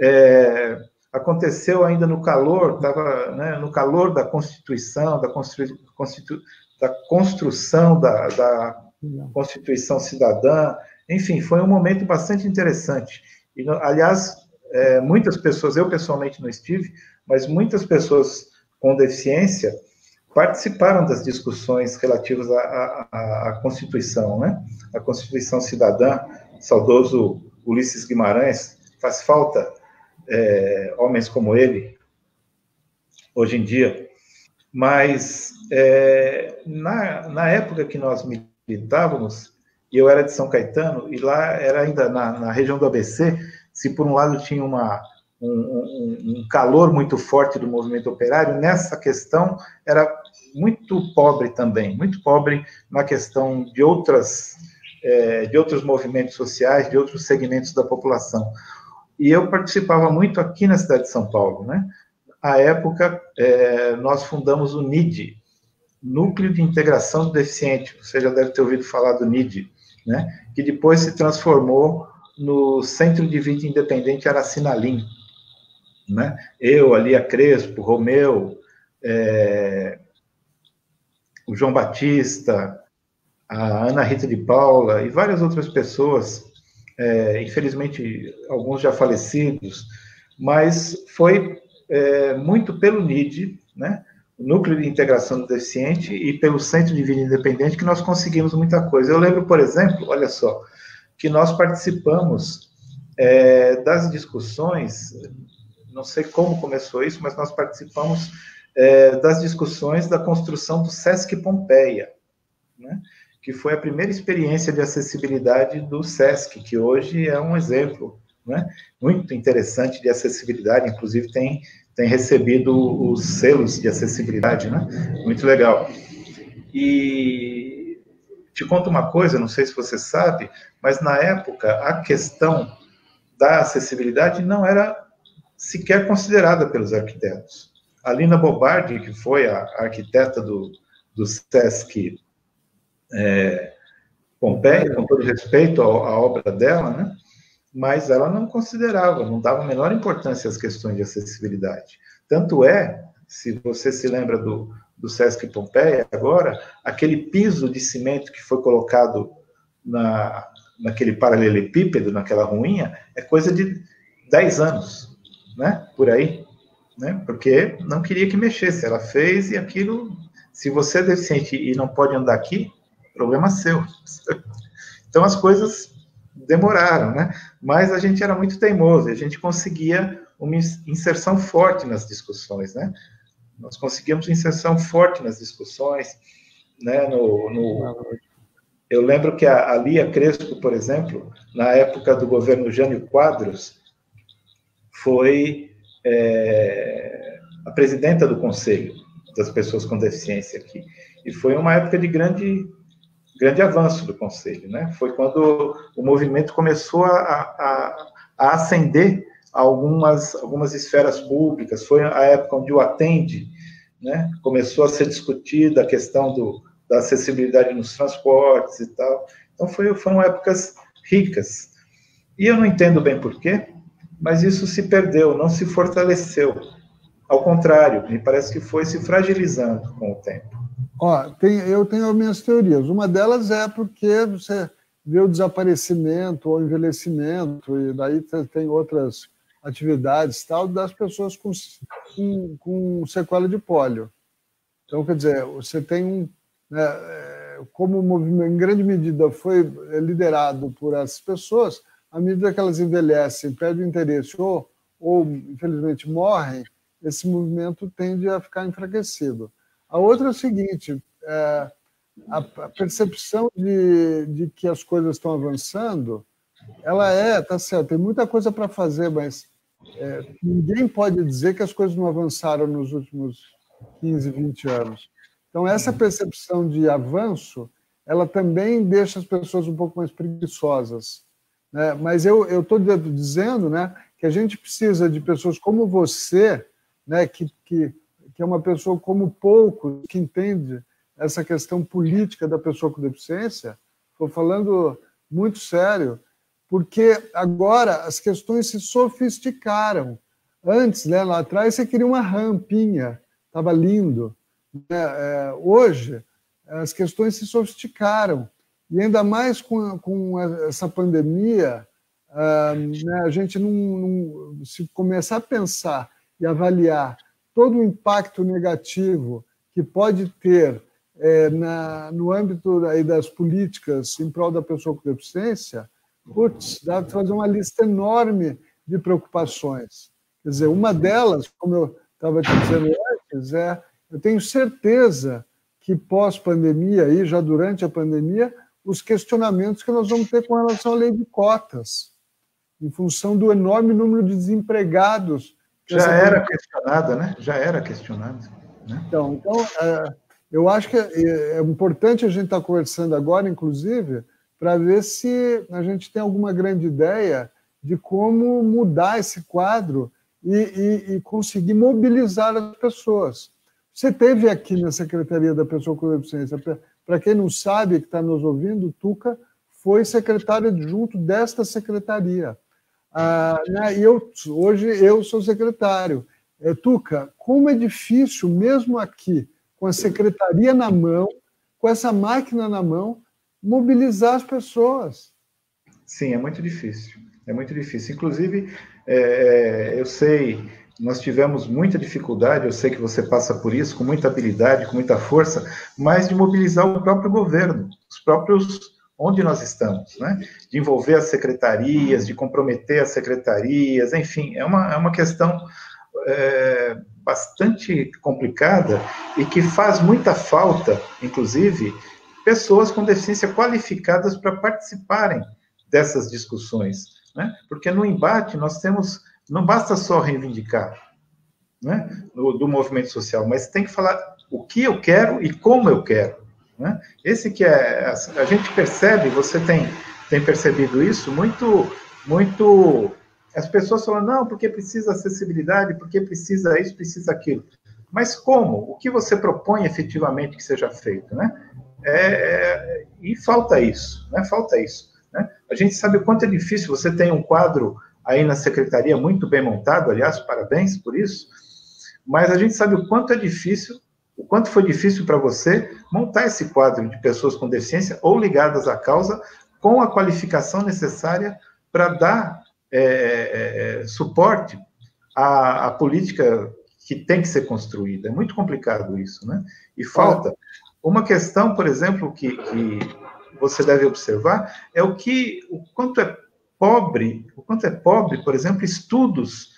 É, aconteceu ainda no calor, estava, né, no calor da Constituição, da, Constitu, Constitu, da construção da, da Constituição Cidadã, enfim, foi um momento bastante interessante. E, aliás, é, muitas pessoas, eu pessoalmente não estive, mas muitas pessoas com deficiência participaram das discussões relativas à, à, à Constituição, né? A Constituição Cidadã, saudoso Ulisses Guimarães, faz falta é, homens como ele, hoje em dia. Mas, é, na, na época que nós militávamos, e eu era de São Caetano, e lá era ainda na, na região do A B C, se por um lado tinha uma, um, um, um calor muito forte do movimento operário, nessa questão era muito pobre também, muito pobre na questão de outras, é, de outros movimentos sociais, de outros segmentos da população. E eu participava muito aqui na cidade de São Paulo, né? À época, é, nós fundamos o N I D, Núcleo de Integração do Deficiente, você já deve ter ouvido falar do N I D, né? Que depois se transformou no Centro de Vida Independente Aracinalim, né? Eu, a Lia Crespo, Romeu, é, o João Batista, a Ana Rita de Paula e várias outras pessoas, é, infelizmente alguns já falecidos, mas foi é, muito pelo N I D, né, o Núcleo de Integração do Deficiente, e pelo Centro de Vida Independente que nós conseguimos muita coisa. Eu lembro, por exemplo, olha só, que nós participamos é, das discussões, não sei como começou isso, mas nós participamos é, das discussões da construção do Sesc Pompeia, né, que foi a primeira experiência de acessibilidade do Sesc, que hoje é um exemplo, né, muito interessante de acessibilidade, inclusive tem, tem recebido os selos de acessibilidade, né, muito legal. E te conto uma coisa, não sei se você sabe, mas na época a questão da acessibilidade não era sequer considerada pelos arquitetos. A Lina Bobardi, que foi a arquiteta do, do Sesc é, Pompeia, com todo respeito à, à obra dela, né? Mas ela não considerava, não dava a menor importância às questões de acessibilidade. Tanto é, se você se lembra do, do Sesc Pompeia agora, aquele piso de cimento que foi colocado na, naquele paralelepípedo, naquela ruinha, é coisa de dez anos, né? Por aí, né? Porque não queria que mexesse, ela fez e aquilo, se você é deficiente e não pode andar aqui, problema seu. Então as coisas demoraram, né? Mas a gente era muito teimoso, a gente conseguia uma inserção forte nas discussões, né? Nós conseguimos inserção forte nas discussões, né? No, no... Eu lembro que a, a Lia Crespo, por exemplo, na época do governo Jânio Quadros, foi é, a presidenta do Conselho das Pessoas com Deficiência aqui. E foi uma época de grande, grande avanço do Conselho, né? Foi quando o movimento começou a, a, a ascender algumas, algumas esferas públicas. Foi a época onde o Atende, né, começou a ser discutida a questão do, da acessibilidade nos transportes e tal. Então, foi, foram épocas ricas. E eu não entendo bem por quê, mas isso se perdeu, não se fortaleceu. Ao contrário, me parece que foi se fragilizando com o tempo. Ó, tem, eu tenho as minhas teorias. Uma delas é porque você vê o desaparecimento ou envelhecimento, e daí tem outras atividades tal, das pessoas com, com, com sequela de pólio. Então, quer dizer, você tem um... Né, como o movimento, em grande medida, foi liderado por essas pessoas, à medida que elas envelhecem, perdem o interesse ou, ou, infelizmente, morrem, esse movimento tende a ficar enfraquecido. A outra é o seguinte, é, a, a percepção de, de que as coisas estão avançando, ela é, tá certo, tem muita coisa para fazer, mas é, ninguém pode dizer que as coisas não avançaram nos últimos quinze, vinte anos. Então, essa percepção de avanço, ela também deixa as pessoas um pouco mais preguiçosas, né? Mas eu estou dizendo, né, que a gente precisa de pessoas como você, né, que, que, que é uma pessoa como poucos, que entende essa questão política da pessoa com deficiência. Estou falando muito sério, porque agora as questões se sofisticaram. Antes, né, lá atrás, você queria uma rampinha, estava lindo. É, hoje, as questões se sofisticaram. E ainda mais com, com essa pandemia, ah, né, a gente não, não, se começar a pensar e avaliar todo o impacto negativo que pode ter é, na, no âmbito aí das políticas em prol da pessoa com deficiência, putz, dá para fazer uma lista enorme de preocupações. Quer dizer, uma delas, como eu estava te dizendo antes, é, eu tenho certeza que pós-pandemia, aí, já durante a pandemia, os questionamentos que nós vamos ter com relação à lei de cotas, em função do enorme número de desempregados. Já era questionada, né? Já era questionada. Né? Então, então é, eu acho que é, é importante a gente estar conversando agora, inclusive, para ver se a gente tem alguma grande ideia de como mudar esse quadro e, e, e conseguir mobilizar as pessoas. Você teve aqui na Secretaria da Pessoa com Deficiência, para quem não sabe, que está nos ouvindo, Tuca foi secretário adjunto desta secretaria. Ah, né, e eu, hoje eu sou secretário. É, Tuca, como é difícil, mesmo aqui, com a secretaria na mão, com essa máquina na mão, mobilizar as pessoas. Sim, é muito difícil. É muito difícil. Inclusive, é, eu sei, nós tivemos muita dificuldade, eu sei que você passa por isso, com muita habilidade, com muita força, mas de mobilizar o próprio governo, os próprios, onde nós estamos, né? De envolver as secretarias, de comprometer as secretarias, enfim, é uma, é uma questão é, bastante complicada e que faz muita falta, inclusive, pessoas com deficiência qualificadas para participarem dessas discussões, né? Porque no embate nós temos, não basta só reivindicar, né, do, do movimento social, mas tem que falar o que eu quero e como eu quero, né? Esse que é, a gente percebe, você tem, tem percebido isso, muito, muito, as pessoas falam, não, porque precisa acessibilidade, porque precisa isso, precisa aquilo, mas como? O que você propõe efetivamente que seja feito, né? É, é, e falta isso, né? Falta isso. Né? A gente sabe o quanto é difícil, você tem um quadro aí na secretaria muito bem montado, aliás, parabéns por isso, mas a gente sabe o quanto é difícil, o quanto foi difícil para você montar esse quadro de pessoas com deficiência ou ligadas à causa com a qualificação necessária para dar é, é, suporte à, à política que tem que ser construída. É muito complicado isso, né? E falta. Uma questão, por exemplo, que, que você deve observar é o que, o quanto é pobre, o quanto é pobre, por exemplo, estudos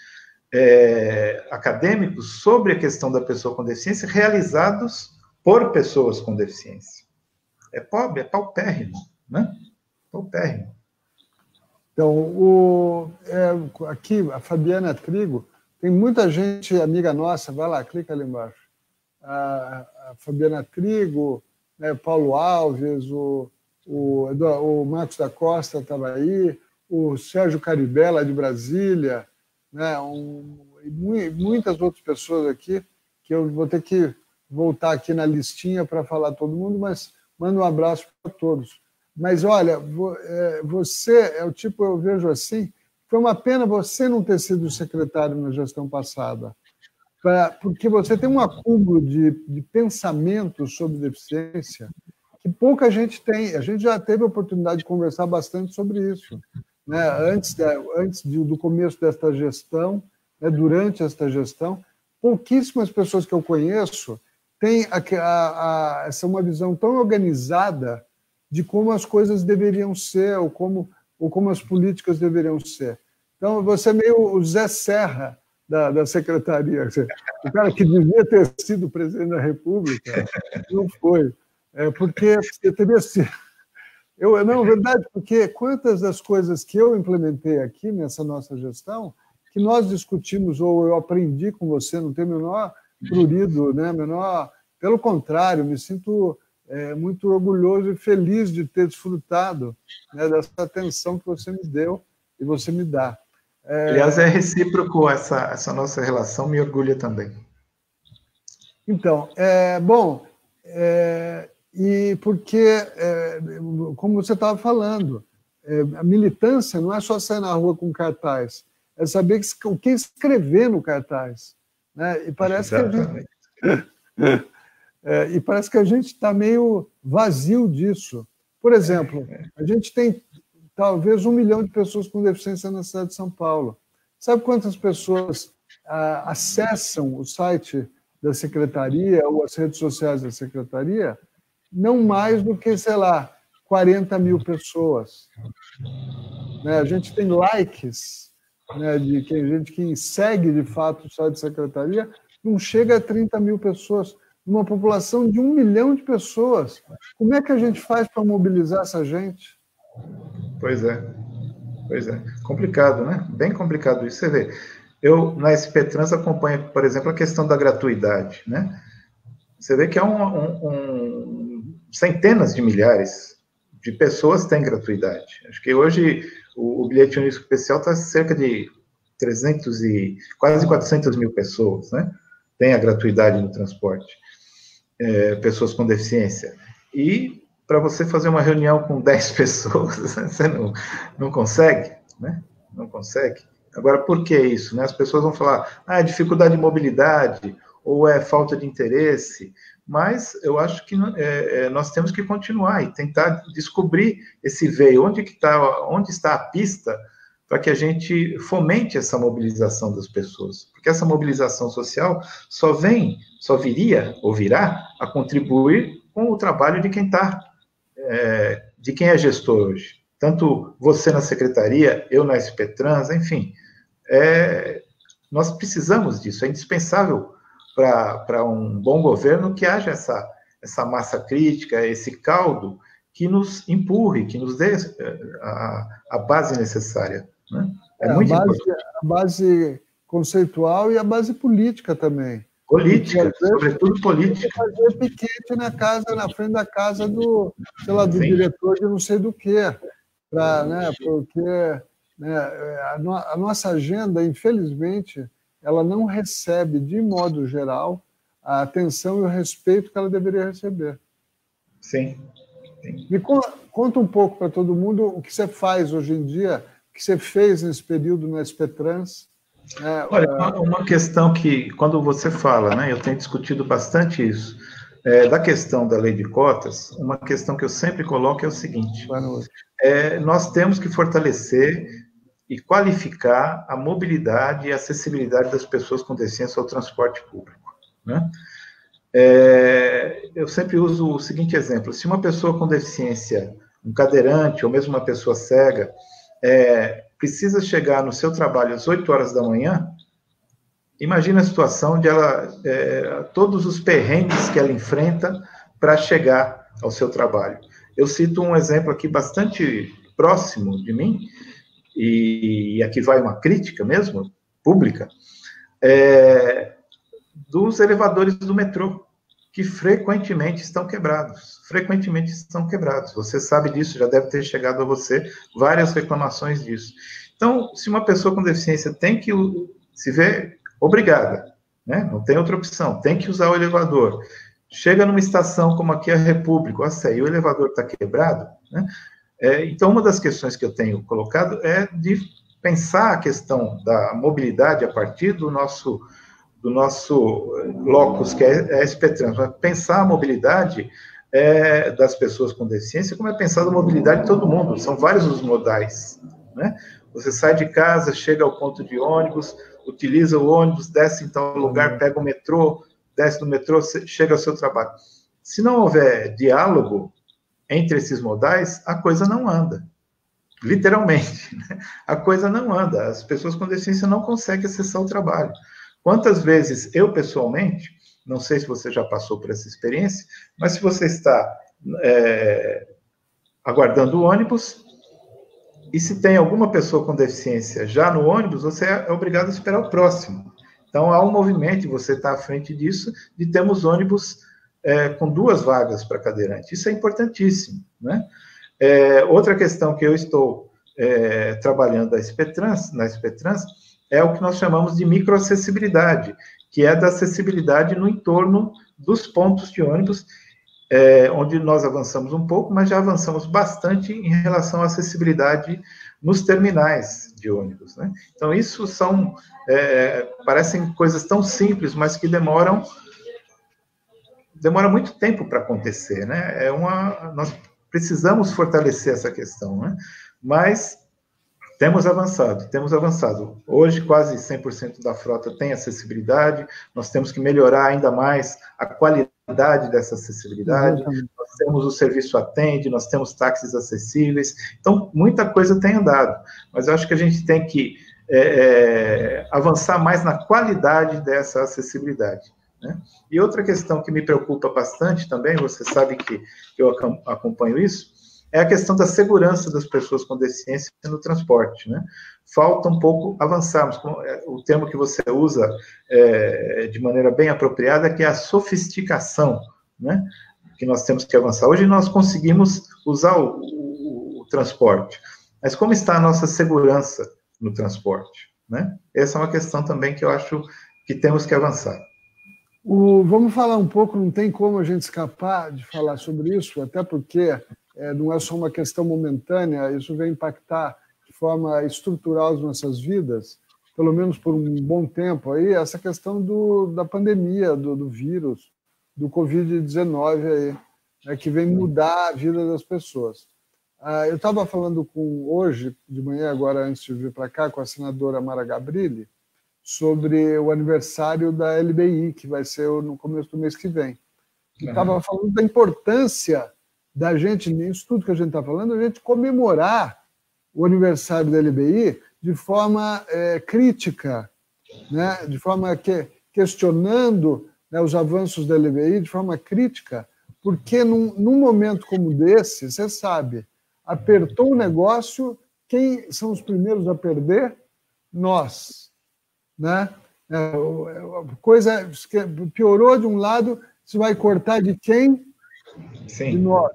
é, acadêmicos sobre a questão da pessoa com deficiência realizados por pessoas com deficiência. É pobre, é paupérrimo, né? Paupérrimo. Então, o, é, aqui, a Fabiana Trigo, tem muita gente, amiga nossa, vai lá, clica ali embaixo. A, a Fabiana Trigo, né, Paulo Alves, o, o, o Marcos da Costa estava aí, o Sérgio Caribela, de Brasília, né, um, e muitas outras pessoas aqui, que eu vou ter que voltar aqui na listinha para falar todo mundo, mas mando um abraço para todos. Mas, olha, você é o tipo, eu vejo assim, foi uma pena você não ter sido secretário na gestão passada, pra, porque você tem um acúmulo de, de pensamentos sobre deficiência que pouca gente tem. A gente já teve a oportunidade de conversar bastante sobre isso, né? Antes, da, antes de, do começo desta gestão, né, durante esta gestão, pouquíssimas pessoas que eu conheço têm a, a, a, essa uma visão tão organizada de como as coisas deveriam ser, ou como ou como as políticas deveriam ser. Então, você é meio o Zé Serra da, da secretaria. O cara que devia ter sido presidente da República não foi. É, porque você teria sido... Eu, não, verdade, porque quantas das coisas que eu implementei aqui nessa nossa gestão, que nós discutimos, ou eu aprendi com você, não tem menor prurido, né? menor... Pelo contrário, me sinto é, muito orgulhoso e feliz de ter desfrutado, né, dessa atenção que você me deu e você me dá. É... Aliás, é recíproco essa, essa nossa relação, me orgulha também. Então, é, bom, é, e porque, é, como você estava falando, é, a militância não é só sair na rua com cartaz, é saber que, o que escrever no cartaz. Né? E parece Exatamente. que a gente... É, e parece que a gente está meio vazio disso. Por exemplo, a gente tem talvez um milhão de pessoas com deficiência na cidade de São Paulo. Sabe quantas pessoas ah, acessam o site da secretaria ou as redes sociais da secretaria? Não mais do que, sei lá, quarenta mil pessoas. Né? A gente tem likes, né, de quem, gente que segue de fato o site da secretaria, não chega a trinta mil pessoas. Uma população de um milhão de pessoas. Como é que a gente faz para mobilizar essa gente? Pois é, pois é. Complicado, né? Bem complicado isso. Você vê, eu na S P Trans acompanho, por exemplo, a questão da gratuidade, né? Você vê que há um, um, um, centenas de milhares de pessoas têm gratuidade. Acho que hoje o, o bilhete único especial está cerca de trezentos e quase quatrocentas mil pessoas, né? Tem a gratuidade no transporte. É, pessoas com deficiência. E para você fazer uma reunião com dez pessoas, você não, não consegue, né? Não consegue. Agora, por que isso? Né? As pessoas vão falar, ah, é dificuldade de mobilidade, ou é falta de interesse, mas eu acho que é, é, nós temos que continuar e tentar descobrir esse veio, onde, que tá, onde está a pista para que a gente fomente essa mobilização das pessoas. Porque essa mobilização social só vem, só viria, ou virá, a contribuir com o trabalho de quem está, é, de quem é gestor hoje. Tanto você na secretaria, eu na S P Trans, enfim. É, nós precisamos disso, é indispensável para um bom governo que haja essa, essa massa crítica, esse caldo que nos empurre, que nos dê a, a base necessária. Né? É, é muito a base, importante. A base conceitual e a base política também. Política, sobretudo política. Fazer piquete na casa, na frente da casa do, sei lá, do diretor de não sei do quê, pra, né, porque né, a, no, a nossa agenda, infelizmente, ela não recebe, de modo geral, a atenção e o respeito que ela deveria receber. Sim. Sim. Me conta, conta um pouco para todo mundo o que você faz hoje em dia, o que você fez nesse período no S P Trans. Né? Olha, uma, uma questão que, quando você fala, né, eu tenho discutido bastante isso, é, da questão da lei de cotas, uma questão que eu sempre coloco é o seguinte, é, nós temos que fortalecer e qualificar a mobilidade e a acessibilidade das pessoas com deficiência ao transporte público. Né? É, eu sempre uso o seguinte exemplo, se uma pessoa com deficiência, um cadeirante ou mesmo uma pessoa cega, é, precisa chegar no seu trabalho às oito horas da manhã, imagina a situação de ela, é, todos os perrengues que ela enfrenta para chegar ao seu trabalho. Eu cito um exemplo aqui bastante próximo de mim, e, e aqui vai uma crítica mesmo, pública, é, dos elevadores do metrô, que frequentemente estão quebrados, frequentemente estão quebrados. Você sabe disso, já deve ter chegado a você várias reclamações disso. Então, se uma pessoa com deficiência tem que se ver obrigada, né? Não tem outra opção, tem que usar o elevador. Chega numa estação como aqui a República, nossa, e o elevador está quebrado, né? É, então, uma das questões que eu tenho colocado é de pensar a questão da mobilidade a partir do nosso, do nosso locus, que é a S P Trans. Pensar a mobilidade é, das pessoas com deficiência, como é pensado a mobilidade de todo mundo. São vários os modais, né? Você sai de casa, chega ao ponto de ônibus, utiliza o ônibus, desce em tal lugar, pega o metrô, desce no metrô, chega ao seu trabalho. Se não houver diálogo entre esses modais, a coisa não anda. literalmente, né? A coisa não anda, as pessoas com deficiência não conseguem acessar o trabalho. Quantas vezes eu, pessoalmente, não sei se você já passou por essa experiência, mas se você está é, aguardando o ônibus, e se tem alguma pessoa com deficiência já no ônibus, você é obrigado a esperar o próximo. Então, há um movimento, e você está à frente disso, de termos ônibus é, com duas vagas para cadeirante. Isso é importantíssimo, né? É, outra questão que eu estou é, trabalhando na S P Trans, na S P Trans é o que nós chamamos de microacessibilidade, que é da acessibilidade no entorno dos pontos de ônibus, é, onde nós avançamos um pouco, mas já avançamos bastante em relação à acessibilidade nos terminais de ônibus, né? Então, isso são, é, parecem coisas tão simples, mas que demoram, demora muito tempo para acontecer, né? É uma, nós precisamos fortalecer essa questão, né? Mas temos avançado, temos avançado. Hoje, quase cem por cento da frota tem acessibilidade, nós temos que melhorar ainda mais a qualidade dessa acessibilidade, uhum. Nós temos o serviço Atende, nós temos táxis acessíveis, então, muita coisa tem andado, mas eu acho que a gente tem que é, é, avançar mais na qualidade dessa acessibilidade, né? E outra questão que me preocupa bastante também, você sabe que eu acompanho isso, é a questão da segurança das pessoas com deficiência no transporte, né? Falta um pouco avançarmos. O termo que você usa é, de maneira bem apropriada, que é a sofisticação, né? Que nós temos que avançar. Hoje nós conseguimos usar o, o, o transporte, mas como está a nossa segurança no transporte, né? Essa é uma questão também que eu acho que temos que avançar. O, vamos falar um pouco, não tem como a gente escapar de falar sobre isso, até porque É, não é só uma questão momentânea, isso vai impactar de forma estrutural as nossas vidas, pelo menos por um bom tempo, aí, essa questão do, da pandemia, do, do vírus, do covid dezenove, aí, né, que vem mudar a vida das pessoas. Ah, eu estava falando com, hoje, de manhã, agora antes de vir para cá, com a senadora Mara Gabrilli, sobre o aniversário da L B I, que vai ser no começo do mês que vem. Estava uhum. falando da importância da gente, nisso tudo que a gente está falando, a gente comemorar o aniversário da L B I de forma é, crítica, né? De forma que, questionando, né, os avanços da L B I de forma crítica, porque num, num momento como desse, você sabe, apertou o negócio, quem são os primeiros a perder? Nós. Né? A coisa piorou de um lado, você vai cortar de quem? Sim. De nós,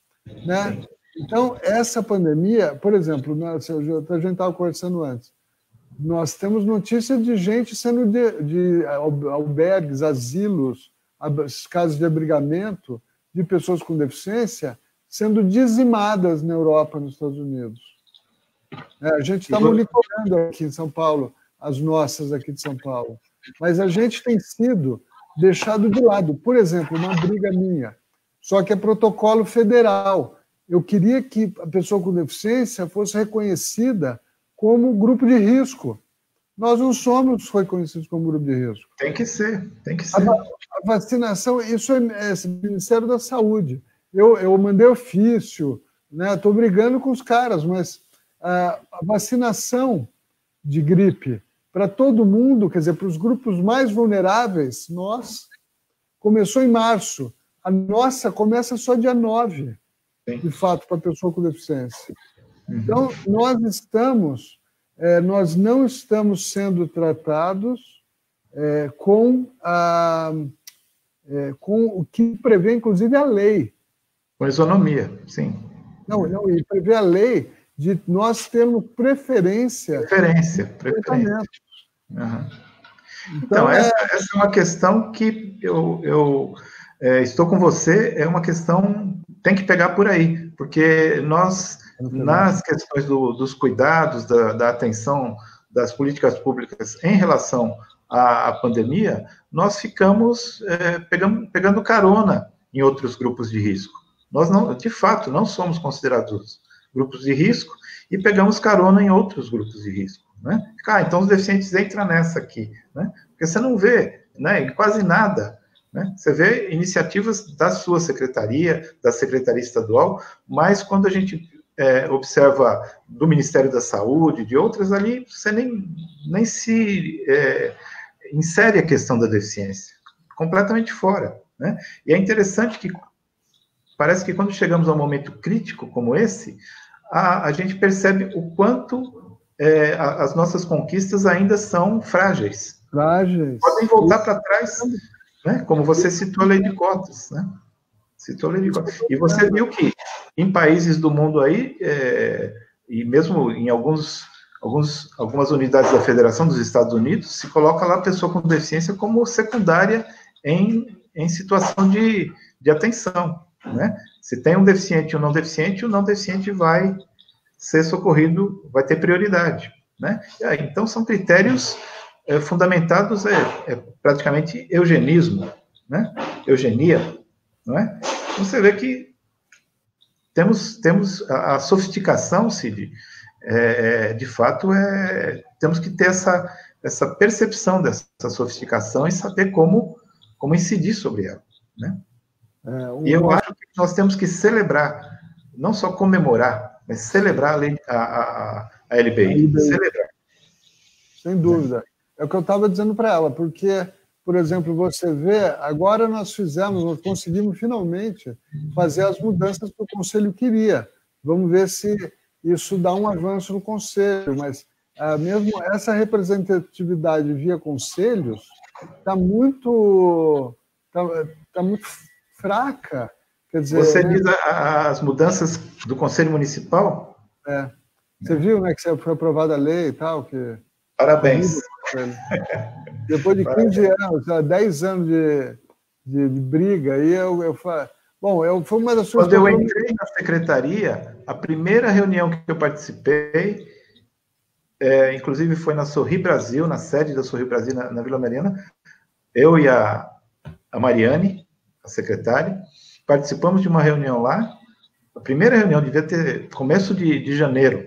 né? Então, essa pandemia, por exemplo, nós, a gente estava conversando antes, nós temos notícia de gente sendo de, de albergues, asilos, casas de abrigamento de pessoas com deficiência sendo dizimadas na Europa, nos Estados Unidos. É, a gente está monitorando aqui em São Paulo, as nossas aqui de São Paulo, mas a gente tem sido deixado de lado. Por exemplo, uma briga minha, só que é protocolo federal. Eu queria que a pessoa com deficiência fosse reconhecida como grupo de risco. Nós não somos reconhecidos como grupo de risco. Tem que ser, tem que ser. A, a vacinação, isso é, é Ministério da Saúde. Eu, eu mandei ofício, né? Estou brigando com os caras, mas a, a vacinação de gripe para todo mundo, quer dizer, para os grupos mais vulneráveis, nós, começou em março. A nossa começa só dia nove, Sim. de fato, para a pessoa com deficiência. Uhum. Então, nós estamos, é, nós não estamos sendo tratados é, com, a, é, com o que prevê, inclusive, a lei. Com isonomia, sim. Não, não, e prevê a lei de nós termos preferência. Preferência, preferência. Uhum. Então, então é... essa, essa é uma questão que eu... eu... É, estou com você, é uma questão, tem que pegar por aí, porque nós, nas questões do, dos cuidados, da, da atenção, das políticas públicas em relação à, à pandemia, nós ficamos é, pegando, pegando carona em outros grupos de risco. Nós, não, de fato, não somos considerados grupos de risco e pegamos carona em outros grupos de risco, né? Ah, então os deficientes entram nessa aqui, né? Porque você não vê, né, quase nada. Né? Você vê iniciativas da sua secretaria, da Secretaria Estadual, mas quando a gente é, observa do Ministério da Saúde, de outras ali, você nem, nem se é, insere a questão da deficiência, completamente fora, né? E é interessante que parece que quando chegamos a um momento crítico como esse, a, a gente percebe o quanto é, a, as nossas conquistas ainda são frágeis. Frágeis. Podem voltar para trás, né? Como você citou a lei de cotas, né? Citou a lei de cotas. E você viu que em países do mundo aí, é, e mesmo em alguns, alguns, algumas unidades da Federação dos Estados Unidos, se coloca lá a pessoa com deficiência como secundária em, em situação de, de atenção, né? Se tem um deficiente e um não deficiente, o não deficiente vai ser socorrido, vai ter prioridade, né? E aí, então, são critérios é, fundamentados, é, é praticamente eugenismo, né? Eugenia, não é? Então, você vê que temos, temos a, a sofisticação, Cid, é, de fato, é, temos que ter essa, essa percepção dessa sofisticação e saber como, como incidir sobre ela, né? É, um... E eu acho que nós temos que celebrar, não só comemorar, mas celebrar a, lei, a, a, a L B I. A L B I. Celebrar. Sem dúvida. É o que eu estava dizendo para ela, porque, por exemplo, você vê, agora nós fizemos, nós conseguimos finalmente fazer as mudanças que o Conselho queria. Vamos ver se isso dá um avanço no Conselho, mas ah, mesmo essa representatividade via conselhos está muito, tá, tá muito fraca. Quer dizer, você né? diz a, as mudanças do Conselho Municipal? É. Você é. viu, né, que foi aprovada a lei e tal? Que... Parabéns. Depois de quinze anos, dez anos de, de, de briga, aí eu, eu falei... Bom, eu, foi uma das suas... Quando eu entrei na secretaria, a primeira reunião que eu participei, é, inclusive foi na Sorri Brasil, na sede da Sorri Brasil, na, na Vila Mariana, eu e a, a Mariane, a secretária, participamos de uma reunião lá, a primeira reunião devia ter começo de, de janeiro.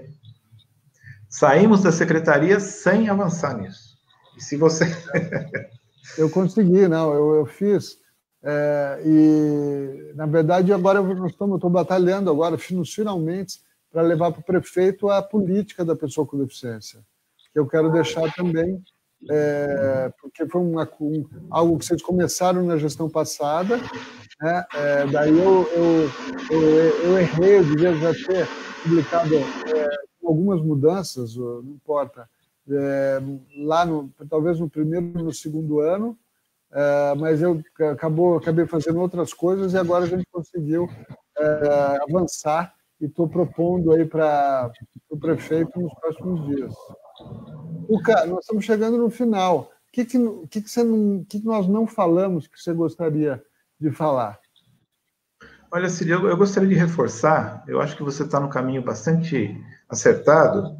Saímos da secretaria sem avançar nisso. E se você... eu consegui, não, eu, eu fiz. É, e, na verdade, agora eu estou batalhando agora, finalmente, para levar para o prefeito a política da pessoa com deficiência. Que eu quero deixar também, é, porque foi uma, um, algo que vocês começaram na gestão passada, né? É, daí eu, eu, eu, eu errei, eu devia já ter publicado é, algumas mudanças, não importa, é, lá no, talvez no primeiro e no segundo ano, é, mas eu acabou, acabei fazendo outras coisas e agora a gente conseguiu é, avançar e estou propondo aí para o prefeito nos próximos dias. Luca, nós estamos chegando no final. O que, que, que, que, você não, que, que nós não falamos que você gostaria de falar? Olha, Cid, eu, eu gostaria de reforçar, eu acho que você está no caminho bastante acertado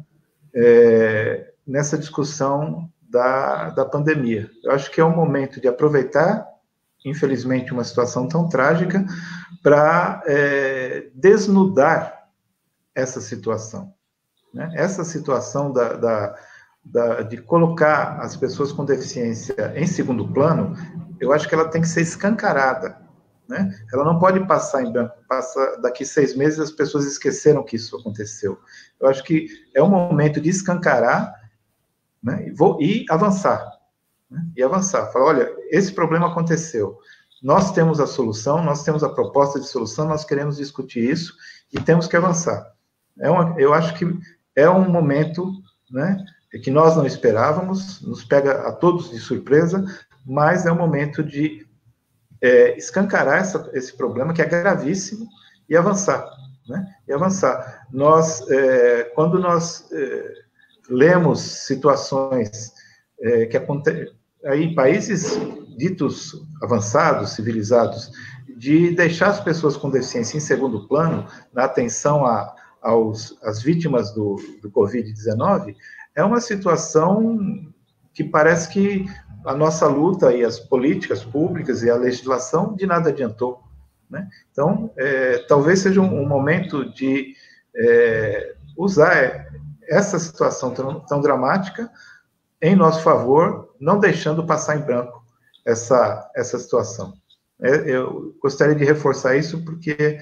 é, nessa discussão da, da pandemia. Eu acho que é um momento de aproveitar, infelizmente, uma situação tão trágica para é, desnudar essa situação. Né? Essa situação da, da, da, de colocar as pessoas com deficiência em segundo plano, eu acho que ela tem que ser escancarada. Né? Ela não pode passar em branco, passa, daqui seis meses as pessoas esqueceram que isso aconteceu. Eu acho que é um momento de escancarar, né, e, vou, e avançar. Né, e avançar. Falar, olha, esse problema aconteceu, nós temos a solução, nós temos a proposta de solução, nós queremos discutir isso e temos que avançar. É uma, eu acho que é um momento, né, que nós não esperávamos, nos pega a todos de surpresa, mas é um momento de É, escancarar essa, esse problema, que é gravíssimo, e avançar, né? E avançar. Nós, é, quando nós é, lemos situações é, que acontecem aí em países ditos avançados, civilizados, de deixar as pessoas com deficiência em segundo plano, na atenção a, aos, às vítimas do, do covid dezenove, é uma situação que parece que a nossa luta e as políticas públicas e a legislação de nada adiantou. Né? Então, é, talvez seja um, um momento de é, usar essa situação tão, tão dramática em nosso favor, não deixando passar em branco essa, essa situação. É, eu gostaria de reforçar isso porque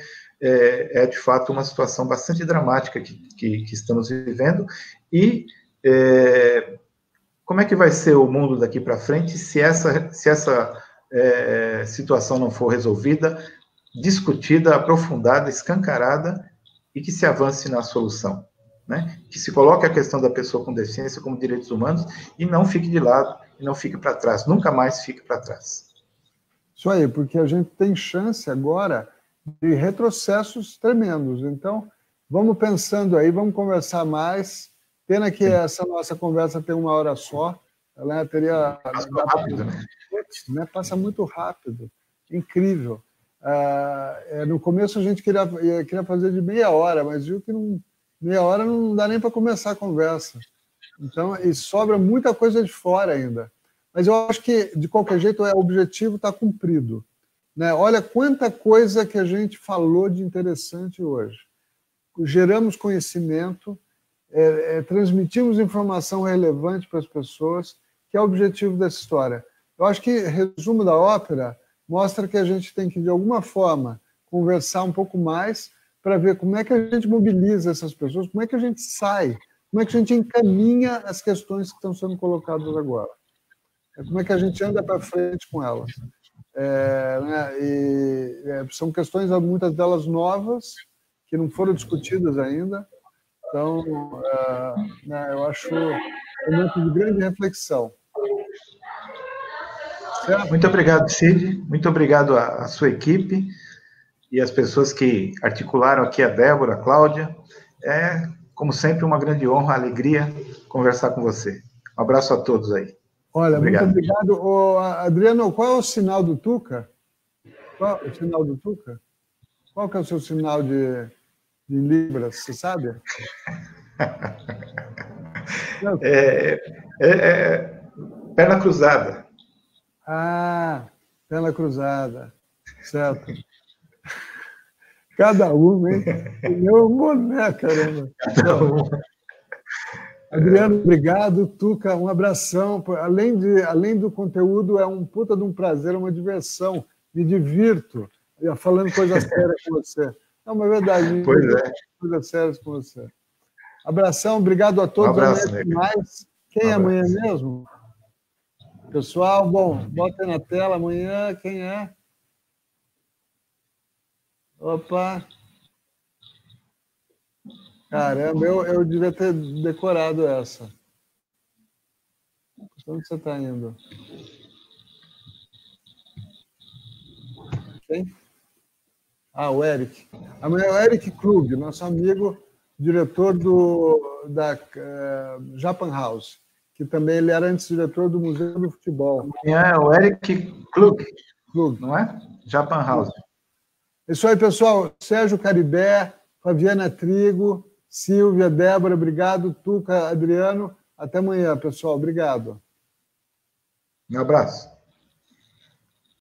é, é de fato uma situação bastante dramática que, que, que estamos vivendo. E é, como é que vai ser o mundo daqui para frente se essa, se essa é, situação não for resolvida, discutida, aprofundada, escancarada, e que se avance na solução, né? Que se coloque a questão da pessoa com deficiência como direitos humanos e não fique de lado, e não fique para trás, nunca mais fique para trás. Isso aí, porque a gente tem chance agora de retrocessos tremendos. Então, vamos pensando aí, vamos conversar mais. Pena que essa nossa conversa tem uma hora só. Ela teria... Passa rápido, né? né? Passa muito rápido. Incrível. Ah, no começo a gente queria, queria fazer de meia hora, mas viu que não, meia hora não dá nem para começar a conversa. Então, e sobra muita coisa de fora ainda. Mas eu acho que, de qualquer jeito, o objetivo está cumprido, né? Olha quanta coisa que a gente falou de interessante hoje. Geramos conhecimento, é, é, transmitimos informação relevante para as pessoas, que é o objetivo dessa história. Eu acho que, resumo da ópera, mostra que a gente tem que, de alguma forma, conversar um pouco mais para ver como é que a gente mobiliza essas pessoas, como é que a gente sai, como é que a gente encaminha as questões que estão sendo colocadas agora. Como é que a gente anda para frente com elas. É, né, e, é, são questões, muitas delas novas, que não foram discutidas ainda. Então, é, né, eu acho um momento de grande reflexão. Certo? Muito obrigado, Cid. Muito obrigado à, à sua equipe e às pessoas que articularam aqui, a Débora, a Cláudia. É, como sempre, uma grande honra, alegria conversar com você. Um abraço a todos aí. Olha, obrigado. Muito obrigado. Ô, Adriano, qual é o sinal do Tuca? Qual é o sinal do Tuca? Qual que é o seu sinal de, de Libras, você sabe? É, é, é, perna cruzada. Ah, perna cruzada. Certo. Cada um, hein? O meu é um boné, caramba. Cada um. Adriano, obrigado. Tuca, um abração. Além, de, além do conteúdo, é um puta de um prazer, uma diversão. Me divirto falando coisas sérias com você. Não, mas é verdade. Pois é. Coisas sérias com você. Abração, obrigado a todos. Um abraço, né? Mais. Quem um é amanhã mesmo? Pessoal, bom, bota aí na tela amanhã. Quem é? Opa! Caramba, eu, eu devia ter decorado essa. Onde você está indo? Quem? Ah, o Eric. Amanhã é o Eric Krug, nosso amigo, diretor do, da uh, Japan House, que também ele era antes diretor do Museu do Futebol. Amanhã é o Eric Krug, Krug. não é? Japan House. Isso aí, pessoal. Sérgio Caribé, Fabiana Trigo, Silvia, Débora, obrigado. Tuca, Adriano. Até amanhã, pessoal. Obrigado. Um abraço.